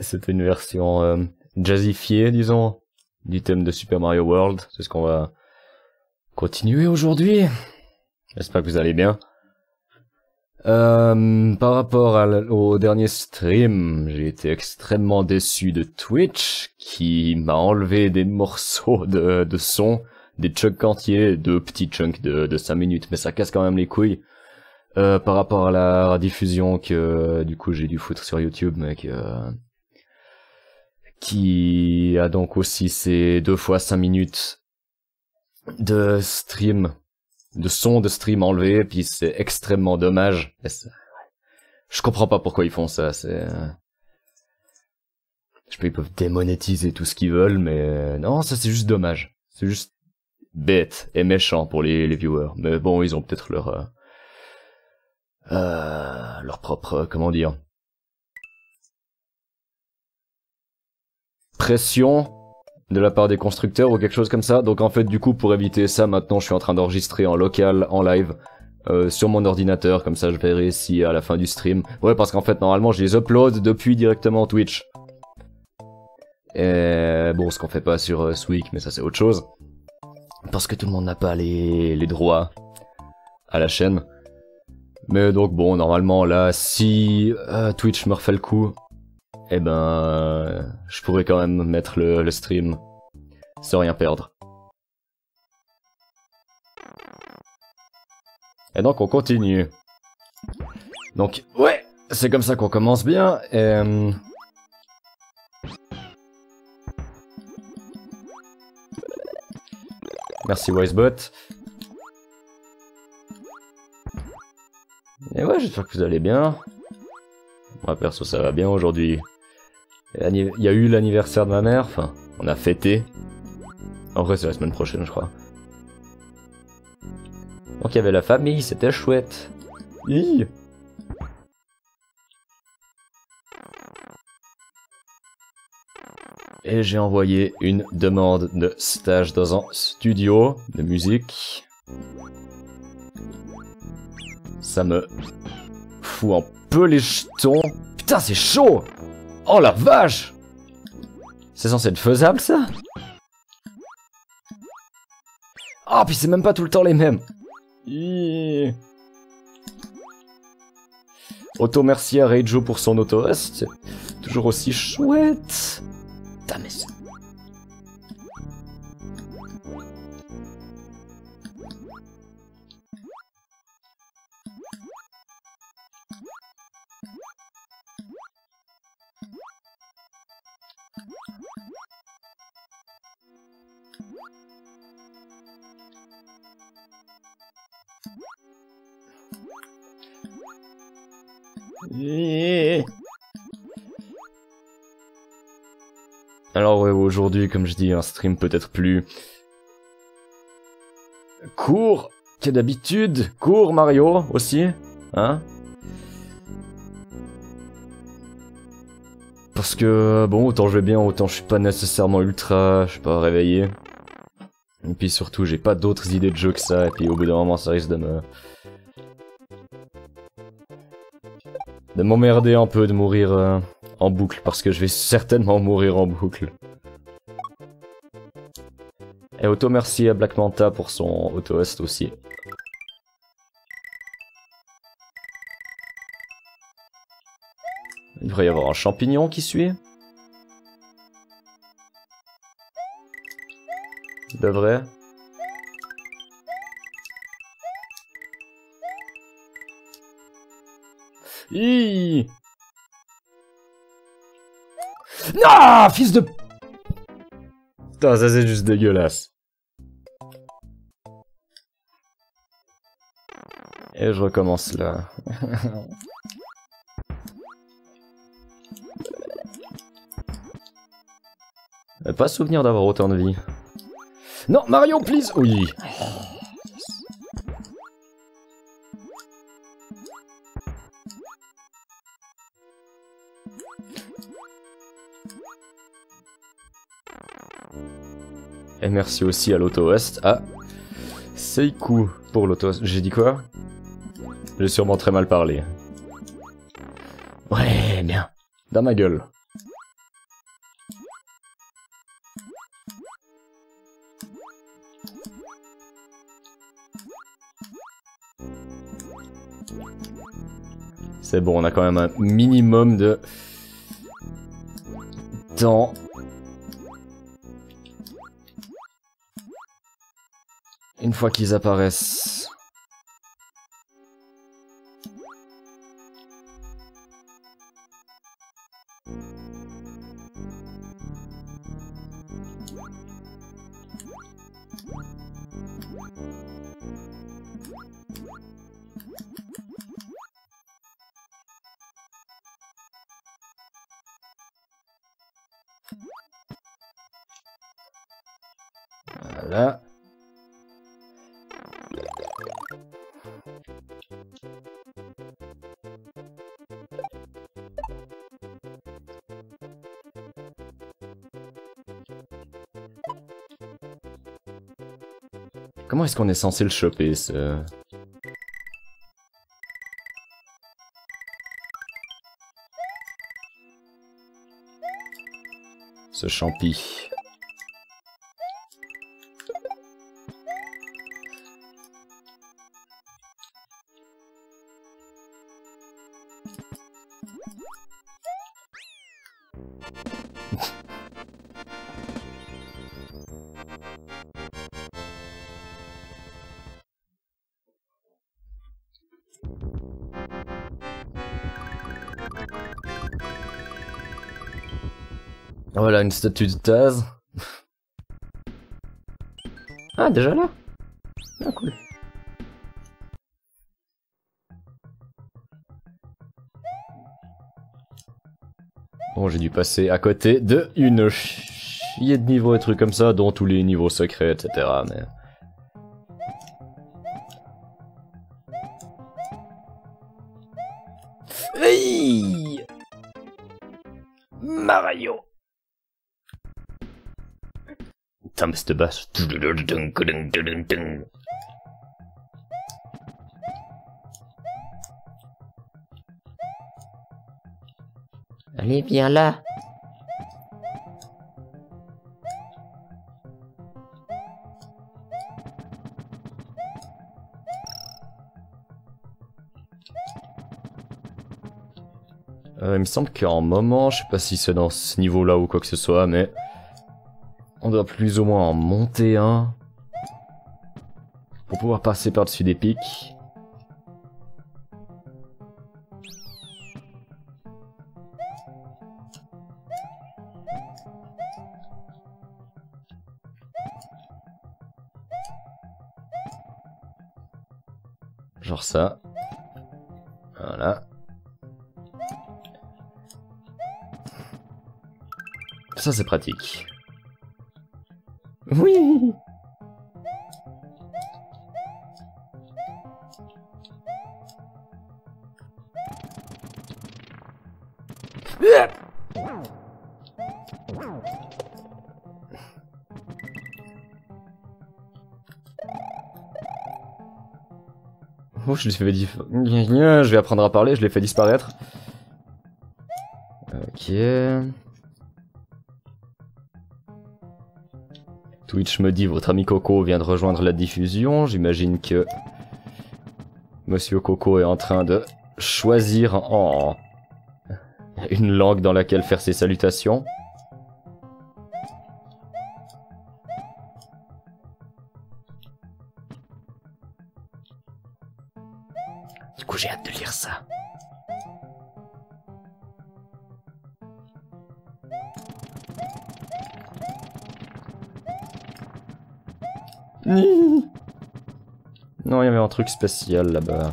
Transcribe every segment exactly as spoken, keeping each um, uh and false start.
C'était une version euh, jazzifiée, disons, du thème de Super Mario World. C'est ce qu'on va continuer aujourd'hui. J'espère que vous allez bien. Euh, par rapport à au dernier stream, j'ai été extrêmement déçu de Twitch, qui m'a enlevé des morceaux de, de son, des chunks entiers, deux petits chunks de, de cinq minutes, mais ça casse quand même les couilles. Euh, par rapport à la diffusion que du coup j'ai dû foutre sur YouTube, mais que, qui a donc aussi ces deux fois cinq minutes de stream, de son de stream enlevé, puis c'est extrêmement dommage. Je comprends pas pourquoi ils font ça, c'est... Je peux, ils peuvent démonétiser tout ce qu'ils veulent, mais non, ça c'est juste dommage. C'est juste bête et méchant pour les, les viewers. Mais bon, ils ont peut-être leur... Euh, euh, leur propre... Comment dire, pression de la part des constructeurs ou quelque chose comme ça. Donc en fait, du coup, pour éviter ça, maintenant je suis en train d'enregistrer en local, en live, euh, sur mon ordinateur, comme ça je verrai si à la fin du stream... Ouais, parce qu'en fait, normalement, je les upload depuis directement Twitch. Et bon, ce qu'on fait pas sur euh, Swig, mais ça c'est autre chose. Parce que tout le monde n'a pas les, les droits à la chaîne. Mais donc bon, normalement là, si euh, Twitch me refait le coup, eh ben, euh, je pourrais quand même mettre le, le stream sans rien perdre. Et donc on continue. Donc ouais, c'est comme ça qu'on commence bien. Et, euh... merci Wisebot. Et ouais, j'espère que vous allez bien. Moi perso ça va bien aujourd'hui. Il y a eu l'anniversaire de ma mère, enfin, on a fêté. En vrai c'est la semaine prochaine je crois. Donc il y avait la famille, c'était chouette. Hi. Et j'ai envoyé une demande de stage dans un studio de musique. Ça me fout un peu les jetons. Putain, c'est chaud! Oh la vache! C'est censé être faisable, ça? Ah, oh, puis c'est même pas tout le temps les mêmes. Hiii. Auto merci à Reijo pour son auto-host. C'est toujours aussi chouette. Putain, mais c'est... Alors ouais, aujourd'hui, comme je dis, un stream peut-être plus court que d'habitude. Court Mario aussi, hein? Parce que, bon, autant je vais bien, autant je suis pas nécessairement ultra, je sais pas, réveillé. Et puis surtout, j'ai pas d'autres idées de jeu que ça, et puis au bout d'un moment, ça risque de me... de m'emmerder un peu, de mourir euh, en boucle, parce que je vais certainement mourir en boucle. Et auto merci à Black Manta pour son auto-host aussi. Il devrait y avoir un champignon qui suit. Il devrait. Hiii. Non, fils de... Putain, ça c'est juste dégueulasse. Et je recommence là. Pas souvenir d'avoir autant de vie. Non, Mario, please. Oui. Et merci aussi à l'auto-host. Ah, Seiku pour l'auto-host. J'ai dit quoi? J'ai sûrement très mal parlé. Ouais, bien. Dans ma gueule. C'est bon, on a quand même un minimum de temps. Une fois qu'ils apparaissent. Voilà. Comment est-ce qu'on est censé le choper, ce... Ce champi. Voilà une statue de Taz. Ah, déjà là? Ah, cool. Bon, j'ai dû passer à côté de une chier de niveaux et trucs comme ça, dont tous les niveaux secrets, et cetera. Mais... Hey Mario. Putain, mais cette basse. Allez, viens là. Euh, il me semble qu'en moment, je sais pas si c'est dans ce niveau-là ou quoi que ce soit, mais... On doit plus ou moins en monter un. Pour pouvoir passer par-dessus des pics. Genre ça. Voilà. Ça c'est pratique. Oui. Oh, je l'ai fait diff... Je vais apprendre à parler, je l'ai fait disparaître. Ok. Twitch me dit votre ami Coco vient de rejoindre la diffusion. J'imagine que Monsieur Coco est en train de choisir en une langue dans laquelle faire ses salutations. Du coup, j'ai hâte de lire ça. Non, il y avait un truc spécial là-bas.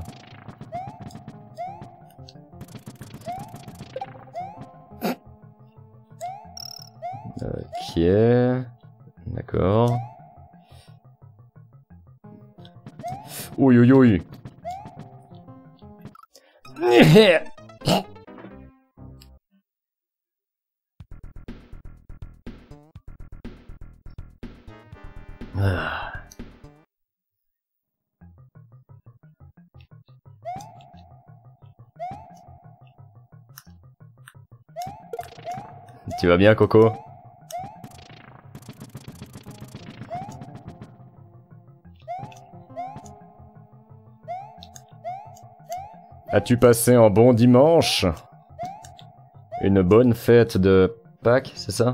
Ok. D'accord. Oui, oui, oui. Ah. Tu vas bien, Coco? As-tu passé un bon dimanche? Une bonne fête de Pâques, c'est ça?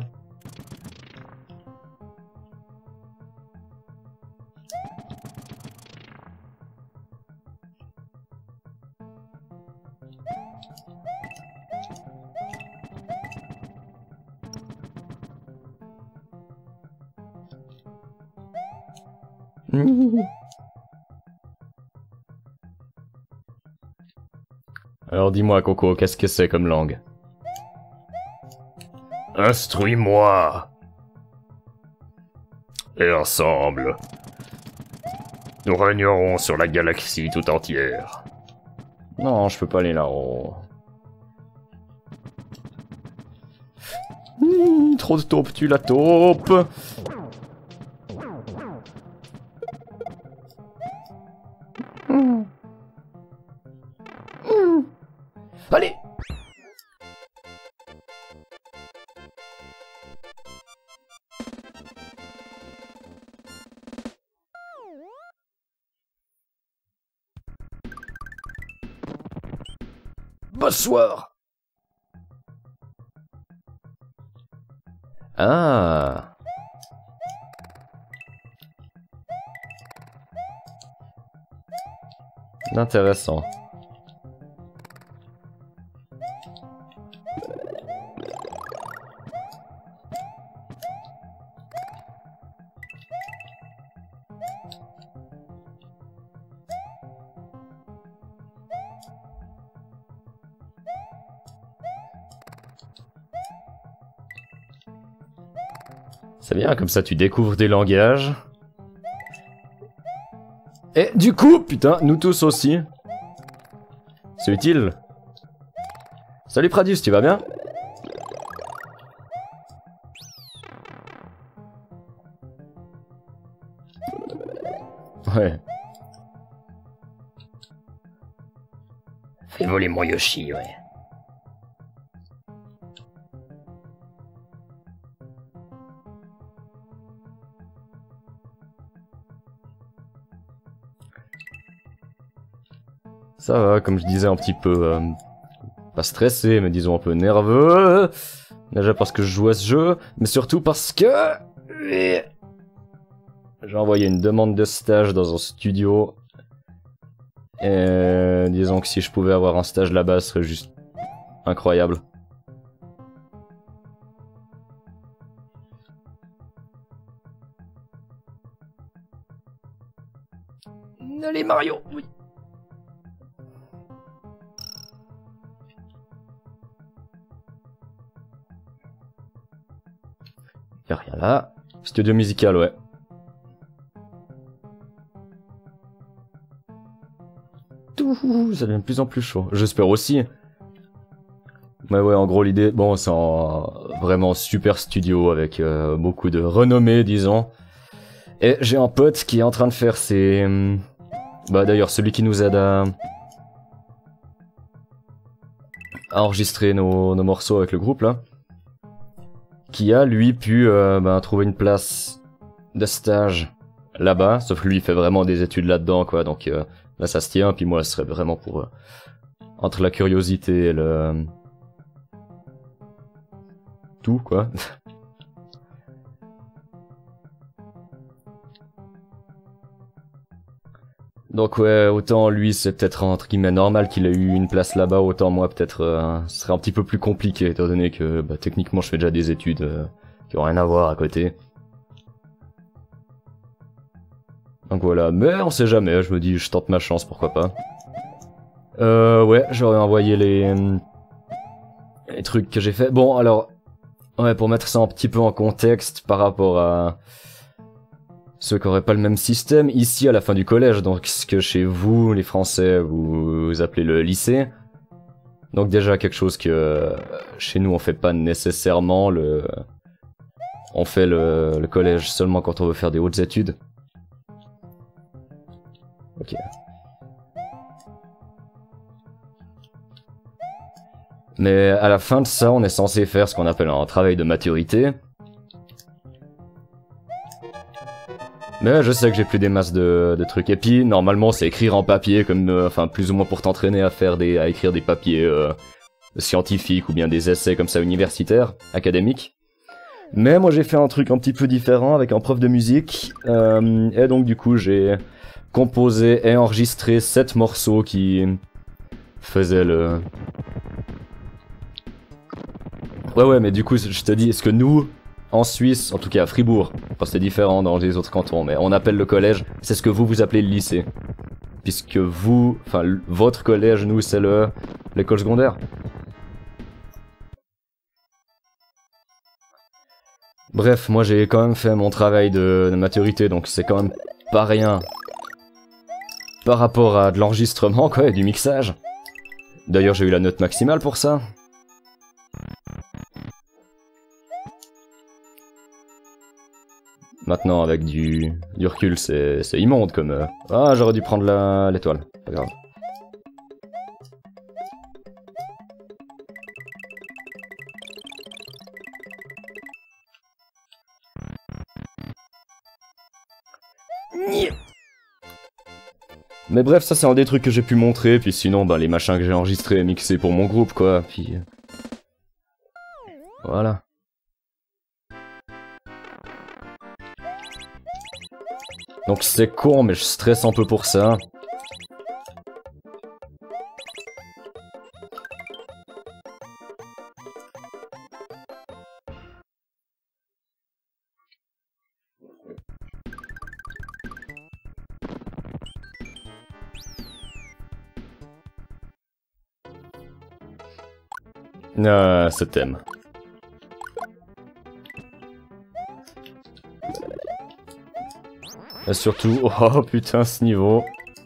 Alors dis-moi, Coco, qu'est-ce que c'est comme langue? Instruis-moi. Et ensemble, nous régnerons sur la galaxie tout entière. Non, je peux pas aller là-haut. Mmh, trop de taupes, tu la taupes. Mmh. Mmh. Allez. Bonsoir. Ah. Intéressant. C'est bien, comme ça tu découvres des langages. Et du coup, putain, nous tous aussi. C'est utile. Salut Pradus, tu vas bien? Ouais. Fais voler mon Yoshi, ouais. Ça va, comme je disais, un petit peu... Euh, pas stressé, mais disons un peu nerveux. Déjà parce que je joue à ce jeu, mais surtout parce que... J'ai envoyé une demande de stage dans un studio. Et disons que si je pouvais avoir un stage là-bas, ce serait juste incroyable. Allez Mario, oui. Y'a rien là. Studio musical, ouais. Tout, ça devient de plus en plus chaud. J'espère aussi. Mais ouais, en gros, l'idée... Bon, c'est un vraiment super studio avec euh, beaucoup de renommée, disons. Et j'ai un pote qui est en train de faire ses... Bah d'ailleurs, celui qui nous aide à... à enregistrer nos, nos morceaux avec le groupe, là. Qui a, lui, pu euh, bah, trouver une place de stage là-bas. Sauf que lui, il fait vraiment des études là-dedans, quoi. Donc euh, là, ça se tient. Puis moi, ce serait vraiment pour... Euh, entre la curiosité et le... tout, quoi. Donc ouais, autant lui, c'est peut-être entre guillemets normal qu'il ait eu une place là-bas, autant moi, peut-être, euh, ce serait un petit peu plus compliqué, étant donné que, bah, techniquement, je fais déjà des études euh, qui ont rien à voir à côté. Donc voilà, mais on sait jamais, je me dis, je tente ma chance, pourquoi pas. Euh, ouais, j'aurais envoyé les... les trucs que j'ai fait. Bon, alors, ouais, pour mettre ça un petit peu en contexte par rapport à... ceux qui auraient pas le même système, ici à la fin du collège, donc ce que chez vous, les Français, vous, vous appelez le lycée. Donc déjà quelque chose que euh, chez nous on fait pas nécessairement, le... on fait le, le collège seulement quand on veut faire des hautes études. Ok. Mais à la fin de ça, on est censé faire ce qu'on appelle un travail de maturité. Mais je sais que j'ai plus des masses de, de trucs. Et puis, normalement, c'est écrire en papier, comme, euh, enfin, plus ou moins pour t'entraîner à faire des, à écrire des papiers euh, scientifiques ou bien des essais comme ça universitaires, académiques. Mais moi, j'ai fait un truc un petit peu différent avec un prof de musique. Euh, et donc, du coup, j'ai composé et enregistré sept morceaux qui faisaient le... Ouais, ouais, mais du coup, je te dis, est-ce que nous... En Suisse, en tout cas à Fribourg, enfin c'est différent dans les autres cantons, mais on appelle le collège, c'est ce que vous vous appelez le lycée. Puisque vous, enfin votre collège, nous c'est le l'école secondaire. Bref, moi j'ai quand même fait mon travail de, de maturité, donc c'est quand même pas rien par rapport à de l'enregistrement quoi, et du mixage. D'ailleurs j'ai eu la note maximale pour ça. Maintenant, avec du, du recul, c'est immonde comme... Euh... Ah, j'aurais dû prendre la l'étoile. Pas grave. Mais bref, ça c'est un des trucs que j'ai pu montrer, puis sinon, bah les machins que j'ai enregistrés et mixés pour mon groupe, quoi, puis... Voilà. Donc c'est con, mais je stresse un peu pour ça. Ah, ce thème. Et surtout, oh putain, ce niveau.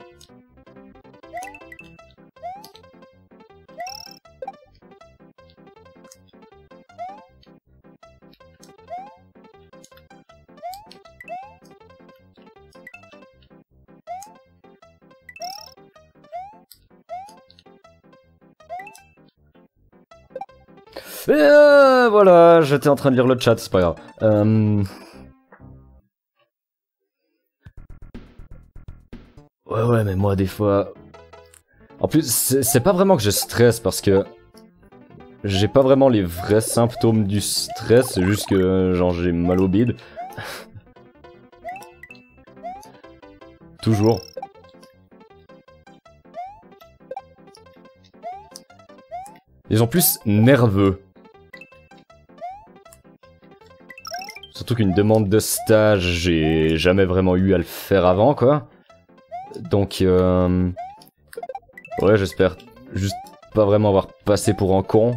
Et euh, voilà, j'étais en train de lire le chat, c'est pas grave. Euh... Ouais, ouais, mais moi, des fois... En plus, c'est pas vraiment que je stresse, parce que... J'ai pas vraiment les vrais symptômes du stress, c'est juste que, genre, j'ai mal au bide. Toujours. Ils ont plus nerveux. Surtout qu'une demande de stage, j'ai jamais vraiment eu à le faire avant, quoi. Donc, euh... ouais, j'espère juste pas vraiment avoir passé pour un con.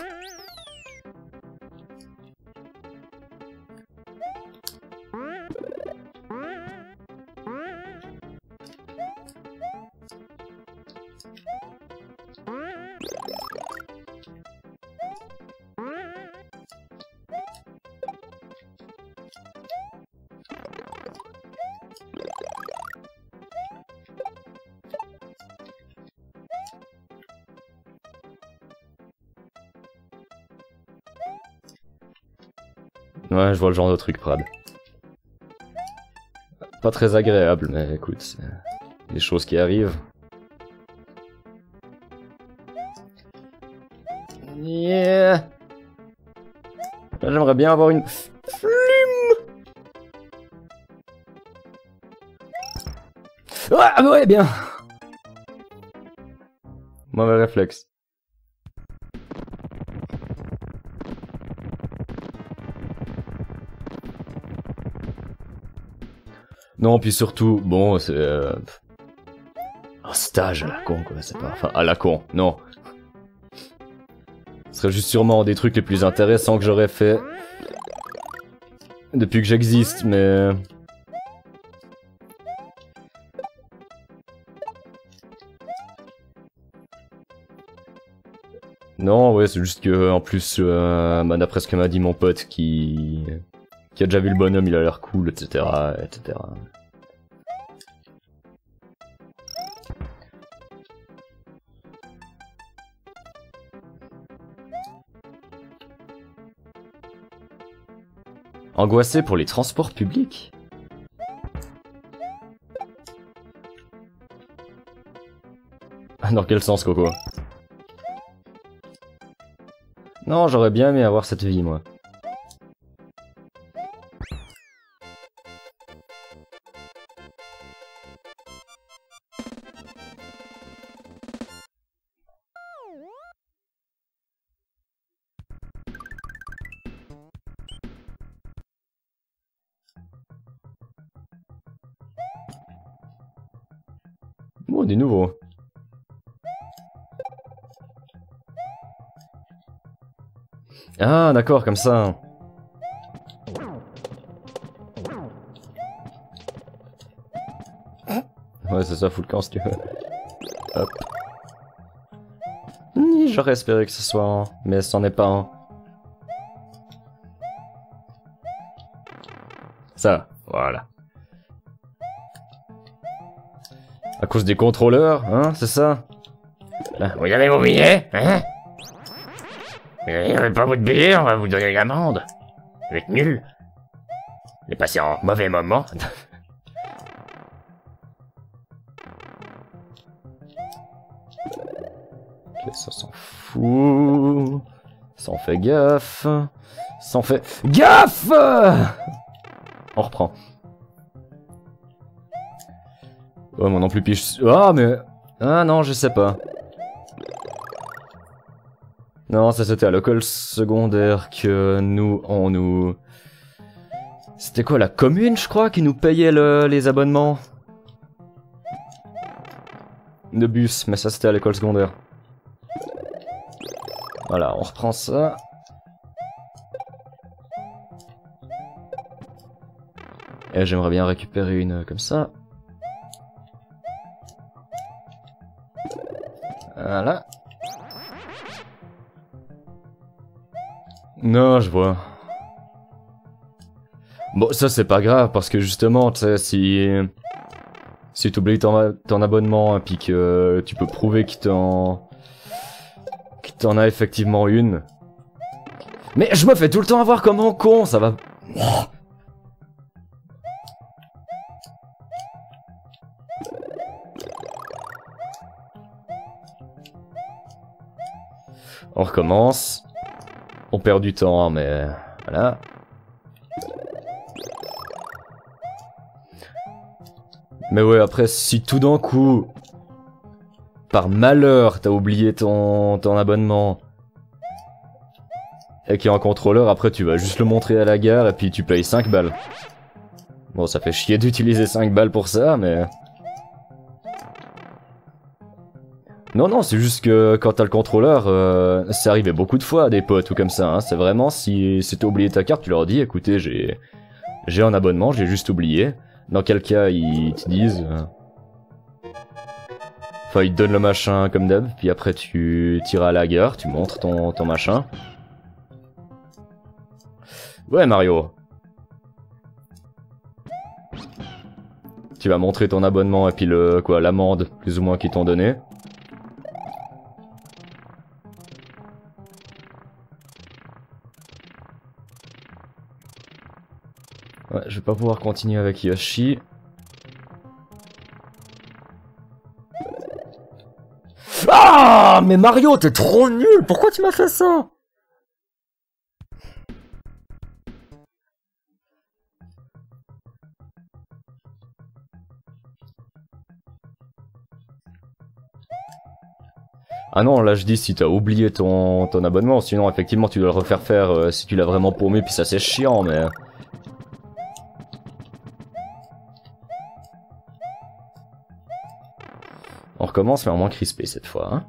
Ouais, je vois le genre de truc, Prad. Pas très agréable, mais écoute, c'est des choses qui arrivent. Yeah. J'aimerais bien avoir une plume. Ah ouais, bien. Mauvais réflexe. Non, puis surtout, bon, c'est... Euh, un stage à la con, quoi, c'est pas... Enfin, à la con, non. Ce serait juste sûrement des trucs les plus intéressants que j'aurais fait... depuis que j'existe, mais... Non, ouais, c'est juste que, en plus, euh, bah, d'après ce que m'a dit mon pote qui... qui a déjà vu le bonhomme, il a l'air cool, et cetera, et cetera. Angoissé pour les transports publics? Dans quel sens, Coco? Non, j'aurais bien aimé avoir cette vie, moi. Oh, des nouveaux. Ah, d'accord, comme ça. Ouais, c'est ça, full camp si tu veux. Hop. J'aurais espéré que ce soit un, mais c'en est pas un. Ça, voilà. À cause des contrôleurs, hein, c'est ça? Là, vous avez vos billets, hein? Vous n'avez pas votre billet, on va vous donner l'amende. Vous êtes nuls. Vous êtes passé en mauvais moment. Ok, ça s'en fout. S'en fait gaffe. S'en fait gaffe. On reprend. Oh, moi non plus piche. Ah, mais... Ah non, je sais pas. Non, ça c'était à l'école secondaire que nous, on nous... C'était quoi, la commune, je crois, qui nous payait le, les abonnements de bus, mais ça c'était à l'école secondaire. Voilà, on reprend ça. Et j'aimerais bien récupérer une comme ça. Voilà. Non, je vois. Bon, ça c'est pas grave, parce que justement, tu sais, si... Si t'oublies ton, ton abonnement, et puis que tu peux prouver qu'il t'en... qu'il t'en a effectivement une. Mais je me fais tout le temps avoir comme un con, ça va... On recommence. On perd du temps, mais voilà. Mais ouais, après, si tout d'un coup, par malheur, t'as oublié ton, ton abonnement, et qu'il y a un contrôleur, après tu vas juste le montrer à la gare, et puis tu payes cinq balles. Bon, ça fait chier d'utiliser cinq balles pour ça, mais... Non, non, c'est juste que quand t'as le contrôleur, euh, c'est arrivé beaucoup de fois à des potes ou comme ça, hein. C'est vraiment, si, si t'as oublié ta carte, tu leur dis, écoutez, j'ai j'ai un abonnement, j'ai juste oublié. Dans quel cas, ils te disent... Euh... Enfin, ils te donnent le machin comme d'hab, puis après tu tires à la gare, tu montres ton, ton machin. Ouais, Mario. Tu vas montrer ton abonnement et puis le, quoi, l'amende, plus ou moins, qu'ils t'ont donné. Ouais, je vais pas pouvoir continuer avec Yoshi. Ah, mais Mario, t'es trop nul! Pourquoi tu m'as fait ça? Ah non, là je dis si t'as oublié ton, ton abonnement, sinon effectivement tu dois le refaire faire euh, si tu l'as vraiment paumé, puis ça c'est chiant, mais... On recommence, mais en moins crispé cette fois, hein.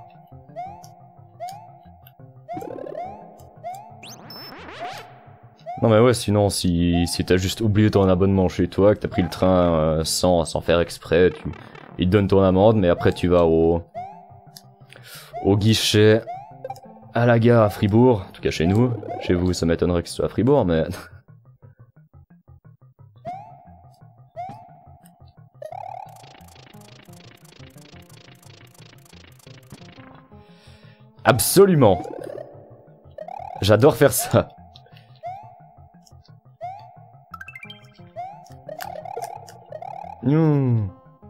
Non mais ouais, sinon si, si t'as juste oublié ton abonnement chez toi, que t'as pris le train euh, sans, sans faire exprès, tu, ils te donnent ton amende, mais après tu vas au... au guichet, à la gare à Fribourg, en tout cas chez nous. Chez vous, ça m'étonnerait que ce soit à Fribourg, mais... Absolument. J'adore faire ça. Mmh.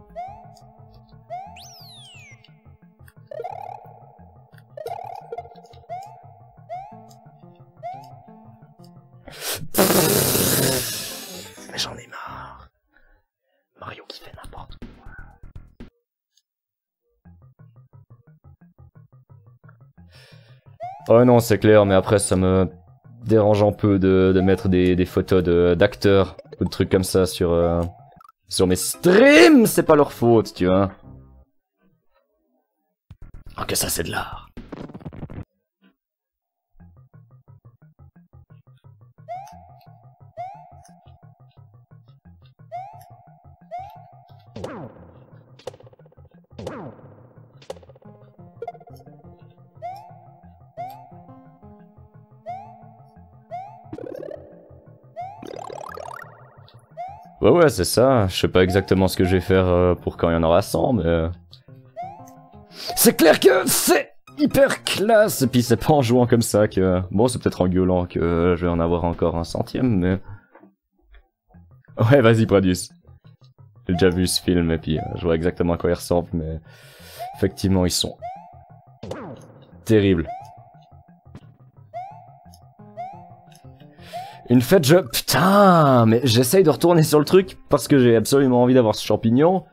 Mais j'en ai marre. Mario qui fait n'importe quoi. Oh non, c'est clair, mais après ça me dérange un peu de, de mettre des, des photos d'acteurs ou de trucs comme ça sur, euh, sur mes streams, c'est pas leur faute, tu vois. Oh, que ça c'est de l'art. Ouais ouais c'est ça, je sais pas exactement ce que je vais faire euh, pour quand il y en aura cent, mais... Euh... C'est clair que c'est hyper classe, et puis c'est pas en jouant comme ça que... Bon c'est peut-être en gueulant que je vais en avoir encore un centième, mais... Ouais vas-y Produce. J'ai déjà vu ce film et puis euh, je vois exactement à quoi il ressemble, mais... Effectivement ils sont... terribles. Une fête, je... Putain, mais j'essaye de retourner sur le truc parce que j'ai absolument envie d'avoir ce champignon.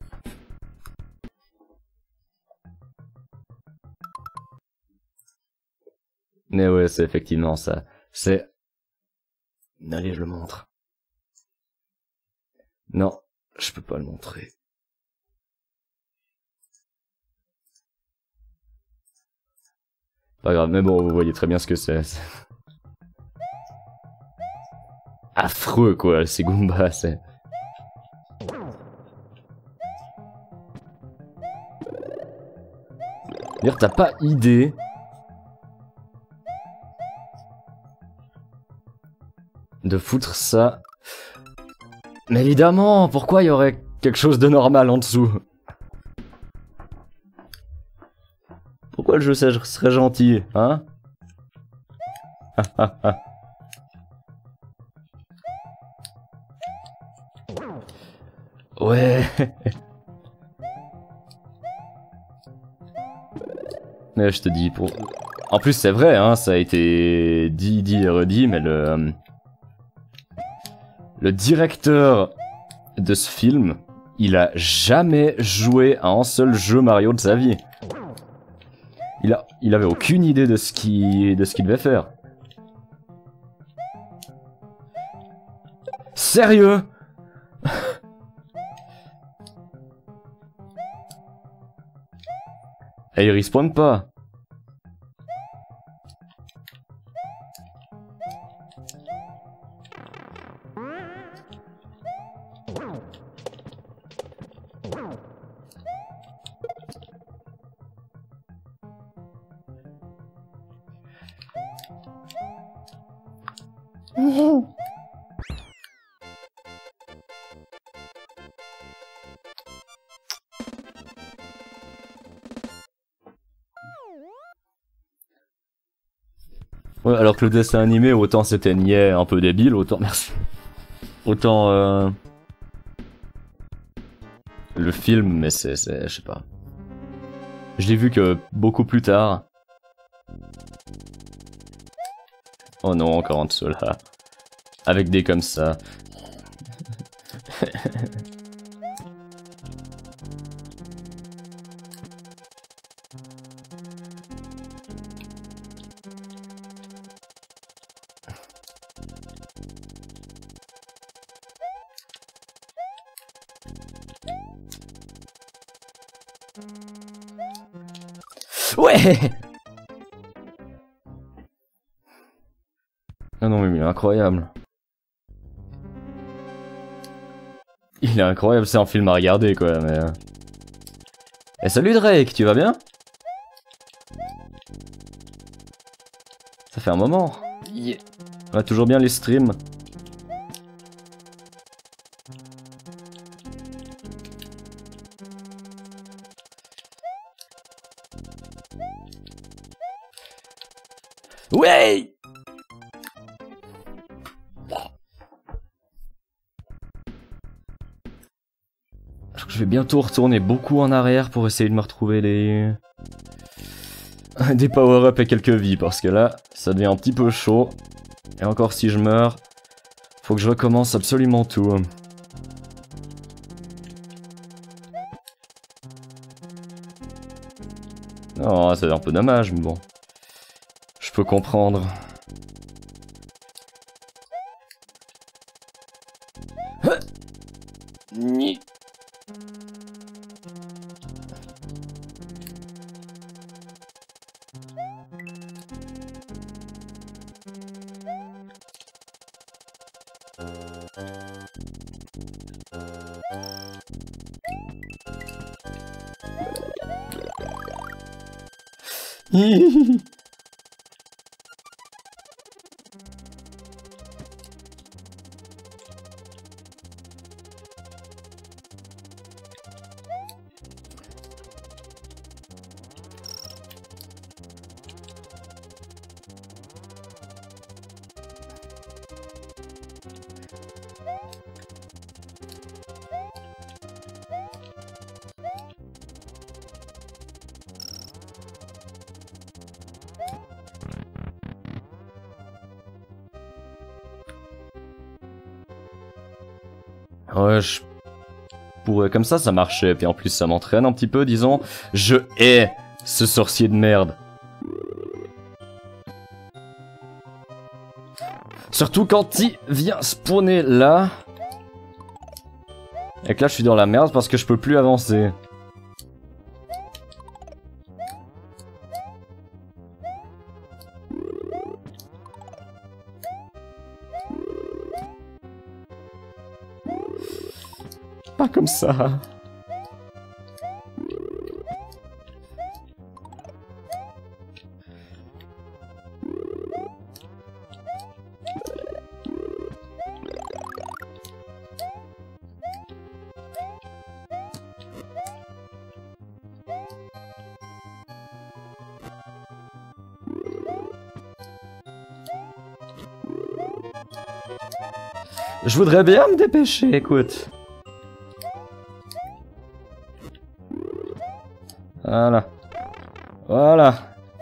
Mais ouais, c'est effectivement ça. C'est... Allez, je le montre. Non, je peux pas le montrer. Pas grave, mais bon, vous voyez très bien ce que c'est. Affreux quoi, ces Goombas, c'est... D'ailleurs, t'as pas idée... de foutre ça... Mais évidemment, pourquoi il y aurait quelque chose de normal en dessous? Pourquoi le jeu serait gentil, hein? Ouais. Mais je te dis, pour... En plus c'est vrai, hein, ça a été dit, dit et redit, mais le... Le directeur de ce film, il a jamais joué à un seul jeu Mario de sa vie. Il a, il avait aucune idée de ce qu'il, de ce qu'il devait faire. Sérieux? Et il respawn pas. Ouais, alors que le dessin animé, autant c'était niais, un peu débile, autant... Merci. Autant... Euh... Le film, mais c'est... je sais pas. Je l'ai vu que beaucoup plus tard. Oh non, encore en dessous là. Avec des comme ça. Ouais. Ah non mais il est incroyable. Il est incroyable, c'est un film à regarder quoi, mais... Eh salut Drake, tu vas bien? Ça fait un moment. Yeah. On a toujours bien les streams. Ouais. Donc je vais bientôt retourner beaucoup en arrière pour essayer de me retrouver des... des power-up et quelques vies, parce que là, ça devient un petit peu chaud. Et encore si je meurs, faut que je recommence absolument tout. Oh, c'est un peu dommage, mais bon. Je peux comprendre. Ni. Ouais, je pourrais... Comme ça, ça marchait. Puis en plus, ça m'entraîne un petit peu, disons. Je hais ce sorcier de merde. Surtout quand il vient spawner là. Et que là, je suis dans la merde parce que je peux plus avancer. Pas comme ça. Je voudrais bien me dépêcher, écoute. Voilà. Voilà.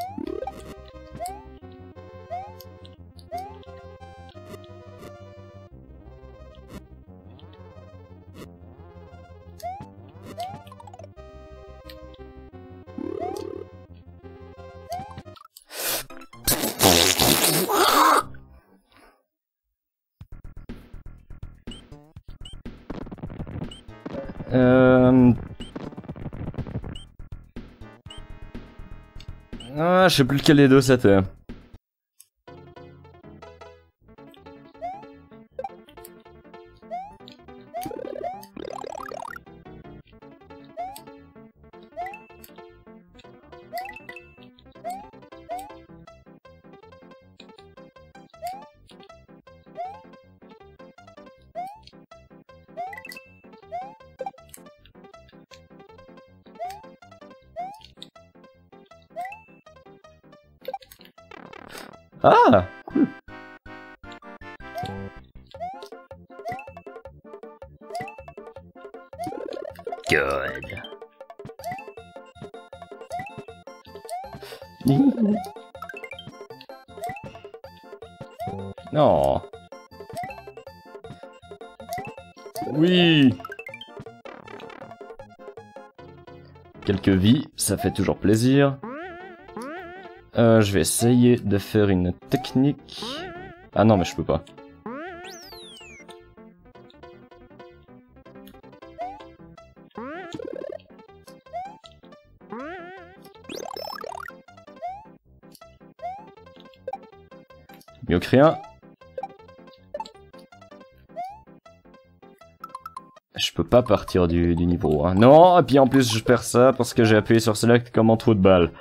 Euh... Ah, je sais plus lequel des deux c'était. Ah, cool. Good. Non. Oui. Quelques vies, ça fait toujours plaisir. Euh, je vais essayer de faire une technique... Ah non, mais je peux pas. Mieux que rien. Je peux pas partir du, du niveau un. Non, et puis en plus je perds ça parce que j'ai appuyé sur select comme un trou de balle.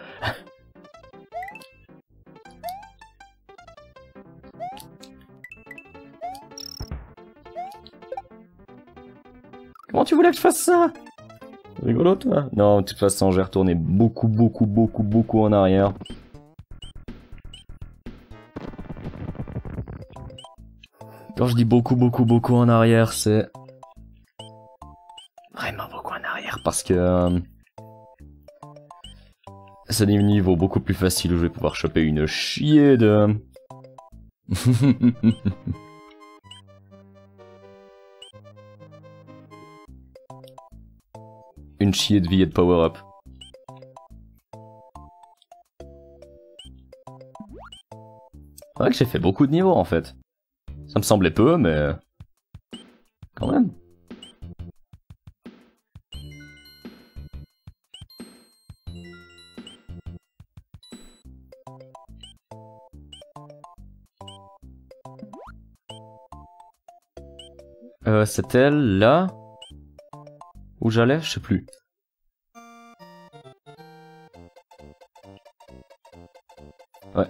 Comment tu voulais que je fasse ça? Rigolo toi. Non, de toute façon, j'ai retourné beaucoup, beaucoup, beaucoup, beaucoup en arrière. Quand je dis beaucoup, beaucoup, beaucoup en arrière, c'est... vraiment beaucoup en arrière parce que... Euh, c'est des niveaux beaucoup plus faciles où je vais pouvoir choper une chier de... une chier de vie et de power-up. C'est vrai que j'ai fait beaucoup de niveaux en fait. Ça me semblait peu, mais... quand même. Euh, c'était là où j'allais, je sais plus. Ouais.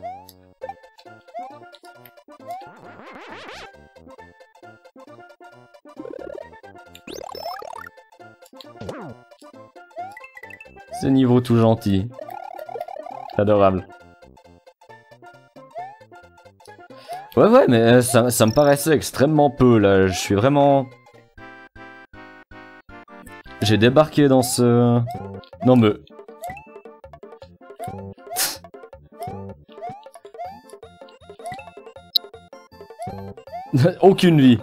Ce niveau tout gentil. Adorable. Ouais ouais mais ça, ça me paraissait extrêmement peu là, je suis vraiment... J'ai débarqué dans ce... Non mais... Aucune vie.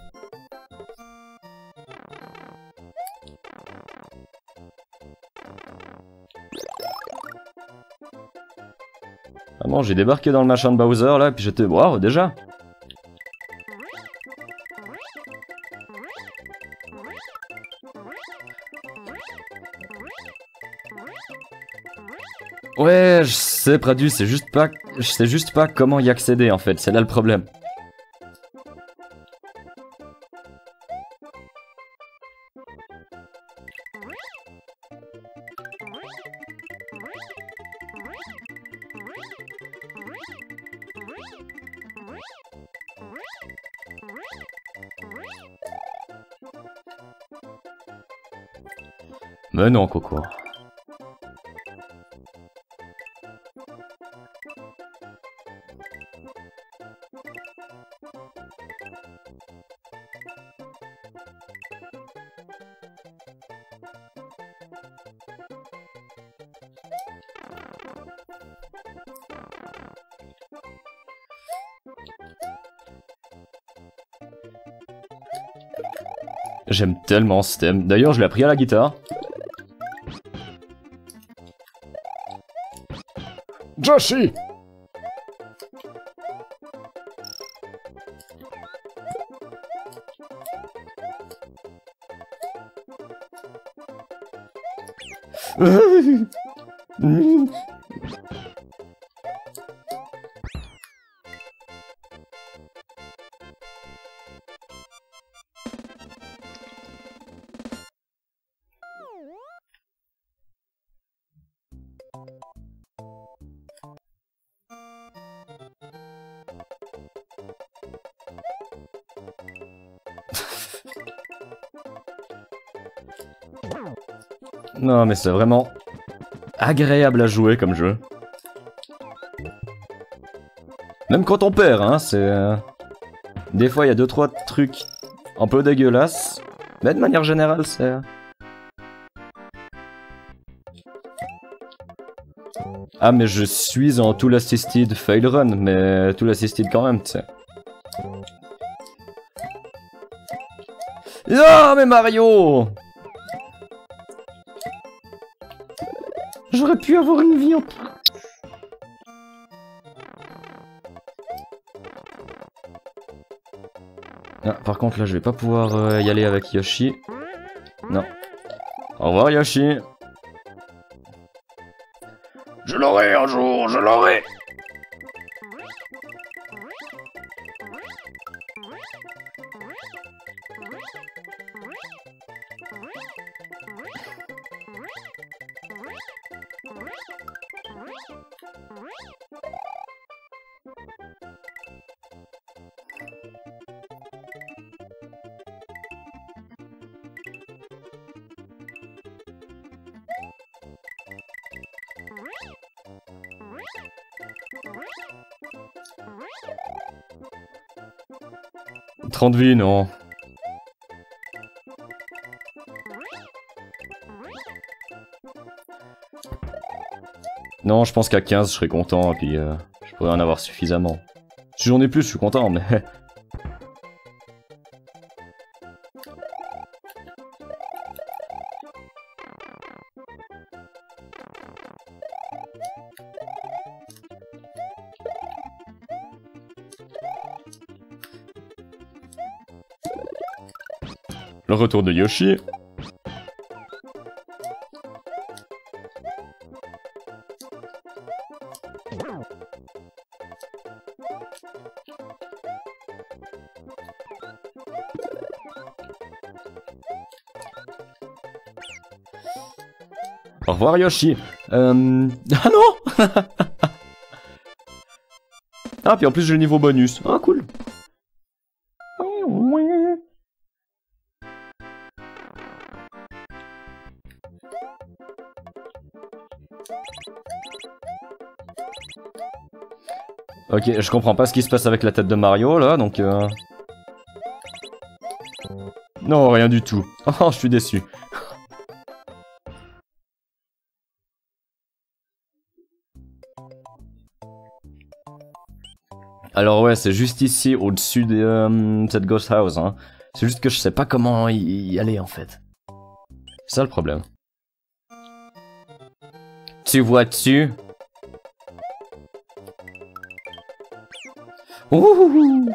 Vraiment, j'ai débarqué dans le machin de Bowser là, puis j'étais... Waouh, déjà. Ouais, je sais, Pradu, c'est juste pas... Je sais juste pas comment y accéder en fait, c'est là le problème. Mais non, Coco. J'aime tellement ce thème. D'ailleurs, je l'ai appris à la guitare. Joshi! Non mais c'est vraiment agréable à jouer comme jeu. Même quand on perd, hein, c'est... Euh... Des fois il y a deux trois trucs un peu dégueulasses, mais de manière générale c'est... Ah mais je suis en tool assisted fail run, mais tool assisted quand même, tu sais. Non mais Mario! J'aurais pu avoir une vie en plus. Ah, par contre là je vais pas pouvoir euh, y aller avec Yoshi. Non. Au revoir Yoshi. Je l'aurai un jour, je l'aurai. trente vies, non. Non, je pense qu'à quinze, je serais content, et puis euh, je pourrais en avoir suffisamment. Si j'en ai plus, je suis content, mais... Le retour de Yoshi. Au revoir Yoshi. Euh... Ah non. Ah puis en plus j'ai le niveau bonus. Ah cool. Ok, je comprends pas ce qui se passe avec la tête de Mario là, donc euh... Non, rien du tout. Oh, je suis déçu. Alors ouais, c'est juste ici, au-dessus de euh, cette ghost house, hein. C'est juste que je sais pas comment y, y aller, en fait. C'est ça le problème. Tu vois dessus? Ouh.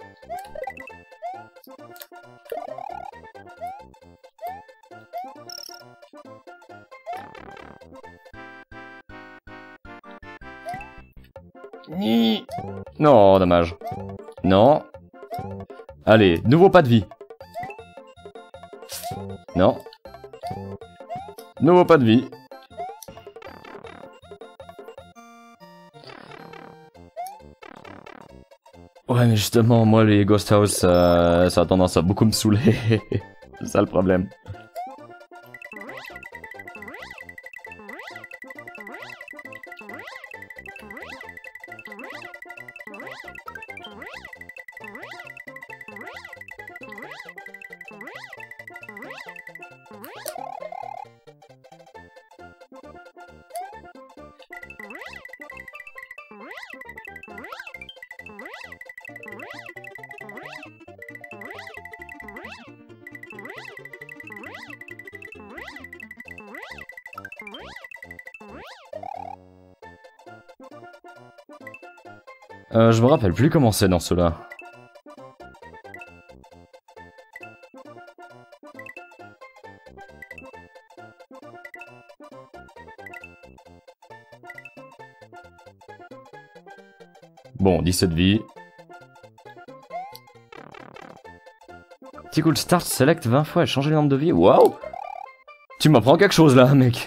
Non, dommage. Non. Allez, nouveau pas de vie. Non. Nouveau pas de vie. Ouais, mais justement, moi, les Ghost House, ça, ça a tendance à beaucoup me saouler. C'est ça le problème. Euh, je me rappelle plus comment c'est dans ceux-là. Bon, dix-sept vies. Petit cool start, select vingt fois et changer le nombre de vies. Waouh! Tu m'apprends quelque chose là, mec.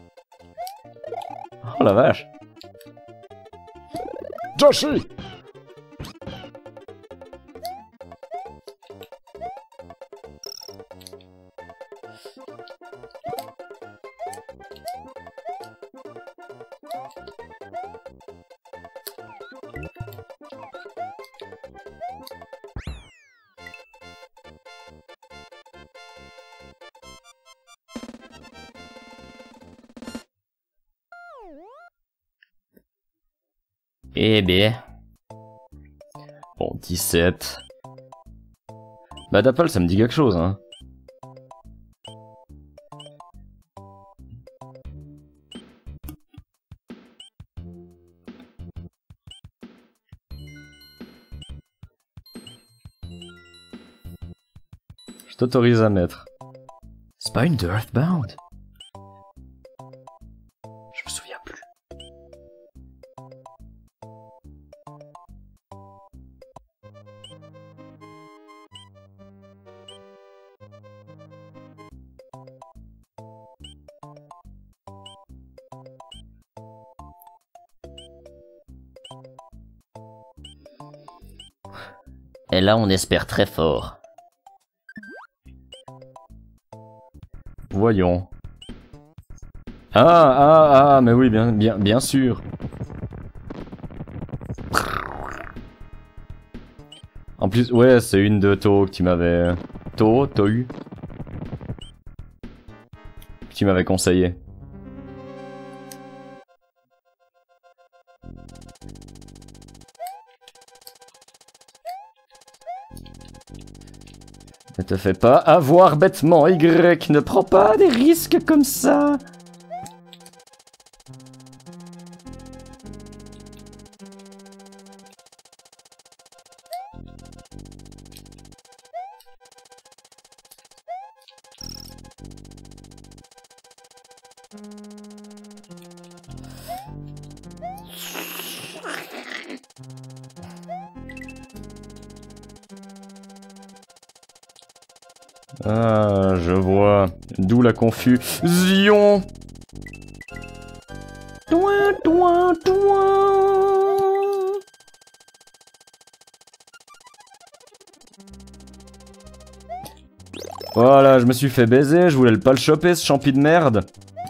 Oh la vache. Joshi! Eh bien. Bon, dix-sept. Bah d'Apple, ça me dit quelque chose, hein. Je t'autorise à mettre. C'est pas une de Earthbound? Je me souviens plus. Et là, on espère très fort. Voyons. Ah, ah, ah, mais oui, bien, bien, bien sûr. En plus, ouais, c'est une de To que tu m'avais... To, Tohu. Que tu m'avais conseillé. Ne te fais pas avoir bêtement, Y. Ne prends pas des risques comme ça. Ah, je vois. D'où la confusion. Toin, toin, toin. Voilà, je me suis fait baiser, je voulais pas le choper ce champi de merde.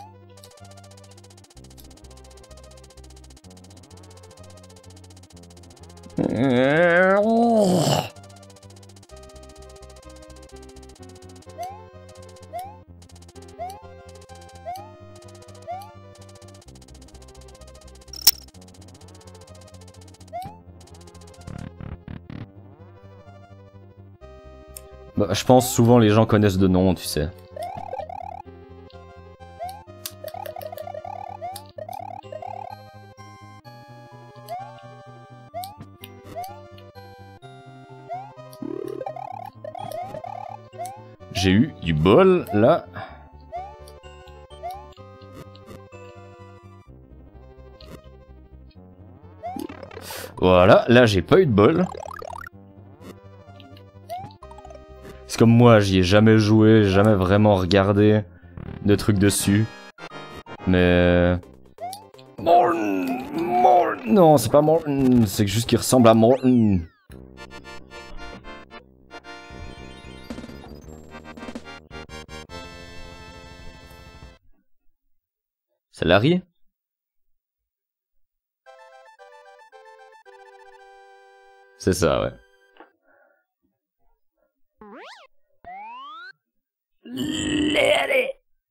Bah, je pense souvent les gens connaissent de nom, tu sais. J'ai eu du bol, là. Voilà, là j'ai pas eu de bol. C'est comme moi, j'y ai jamais joué, jamais vraiment regardé de trucs dessus. Mais... Morton, Morton. Non, c'est pas Morton, c'est juste qu'il ressemble à Morton. C'est Larry? C'est ça, ouais. Larry!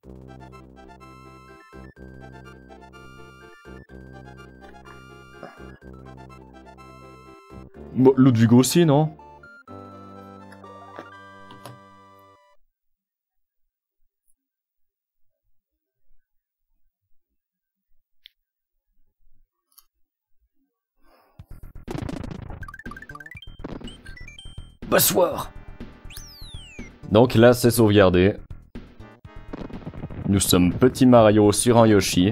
Bon, Ludwig aussi, non? Bonsoir. Donc là, c'est sauvegardé. Nous sommes Petit Mario sur un Yoshi.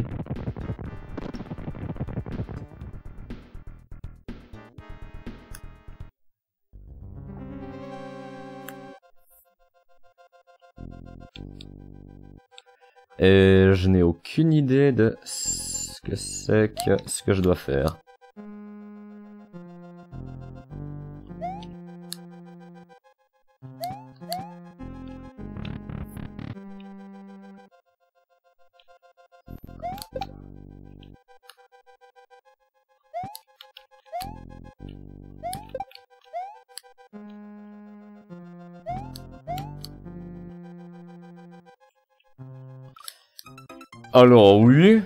Et je n'ai aucune idée de ce que c'est que ce que je dois faire. Alors oui.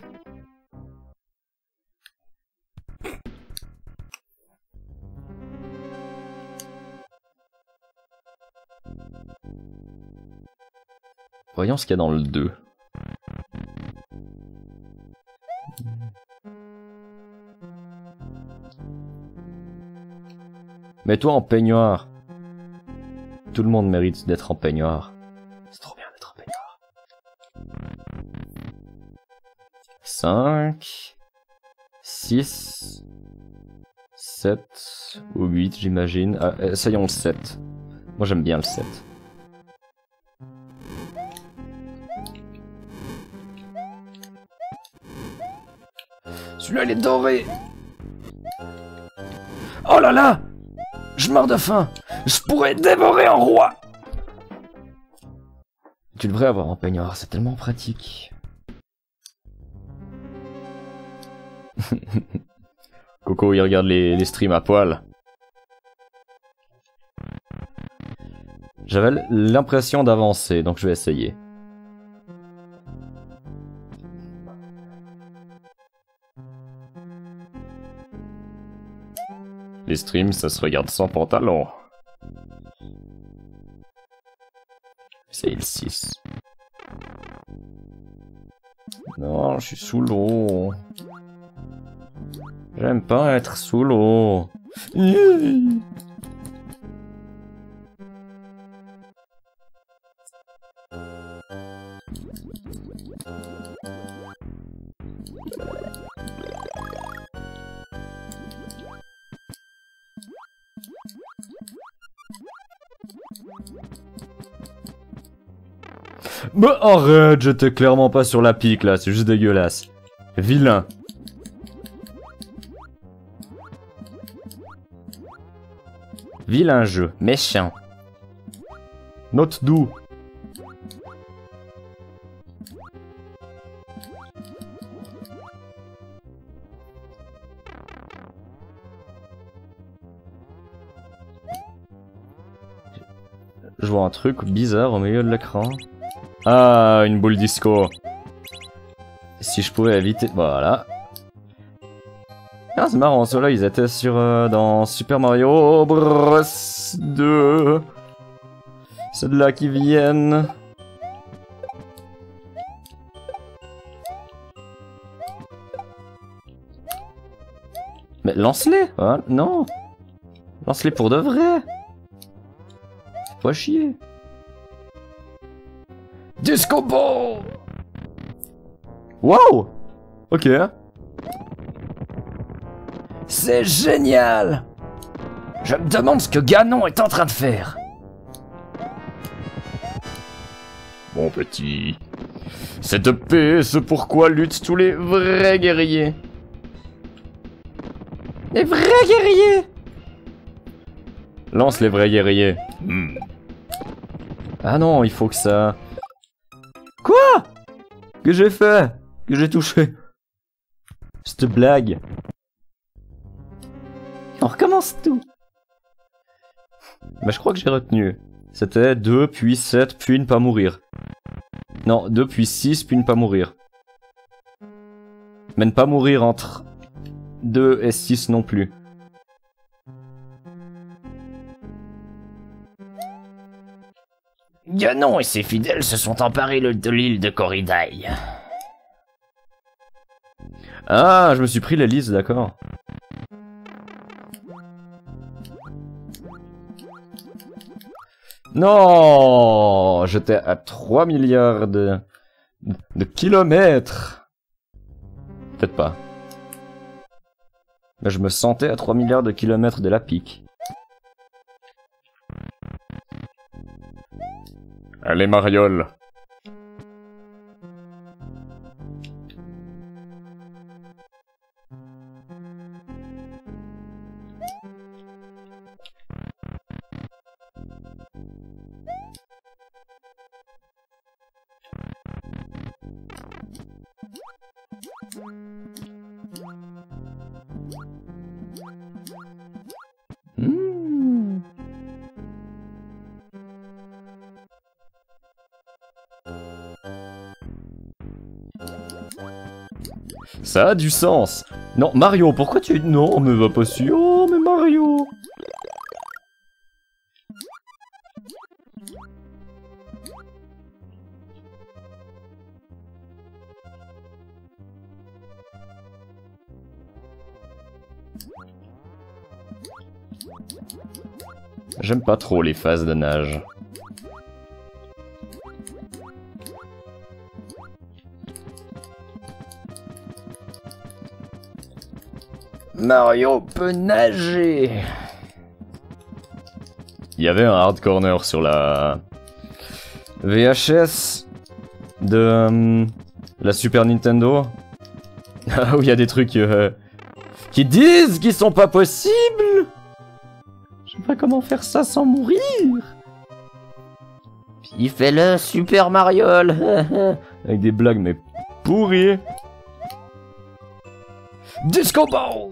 Voyons ce qu'il y a dans le deux. Mets-toi en peignoir. Tout le monde mérite d'être en peignoir. C'est trop bien d'être en peignoir. cinq, six, sept ou huit, j'imagine. Ah, essayons le sept. Moi j'aime bien le sept. Celui-là il est doré. Oh là là! Je meurs de faim! Je pourrais dévorer un roi! Tu devrais avoir un peignoir, c'est tellement pratique. Coco, il regarde les, les streams à poil. J'avais l'impression d'avancer, donc je vais essayer. Les streams, ça se regarde sans pantalon. C'est le six. Non, je suis sous l'eau. J'aime pas être sous l'eau. Bah arrête, j'étais clairement pas sur la pique là, c'est juste dégueulasse. Vilain. Vilain jeu, méchant. Note doux. Je vois un truc bizarre au milieu de l'écran. Ah, une boule disco. Si je pouvais éviter... Voilà. Ah, c'est marrant, ceux-là, ils étaient sur... Euh, dans Super Mario Bros deux. C'est de là qu'ils viennent. Mais lance-les hein. Non. Lance-les pour de vrai. Faut pas chier. Disco Ball. Wow. Ok. C'est génial. Je me demande ce que Ganon est en train de faire. Mon petit... Cette paix, c'est pourquoi luttent tous les vrais guerriers. Les vrais guerriers. Lance les vrais guerriers. Hmm. Ah non, il faut que ça... Quoi? Que j'ai fait? Que j'ai touché? Cette blague. On recommence tout. Bah je crois que j'ai retenu. C'était deux, puis sept, puis ne pas mourir. Non, deux, puis six, puis ne pas mourir. Mais ne pas mourir entre deux et six non plus. Ganon et ses fidèles se sont emparés de l'île de Corridaï. Ah, je me suis pris la liste, d'accord. Non, j'étais à trois milliards de, de kilomètres. Peut-être pas. Mais je me sentais à trois milliards de kilomètres de la pique. Allez, Mariole. Mmh. Ça a du sens. Non, Mario, pourquoi tu... Non, mais va pas sûr. Oh, mais Mario. J'aime pas trop les phases de nage. Mario peut nager. Il y avait un hard corner sur la V H S de euh, la Super Nintendo. Ah où il y a des trucs euh, qui disent qu'ils sont pas possibles. Je sais pas comment faire ça sans mourir. Il fait le Super Mario. Avec des blagues mais pourries. Disco Ball.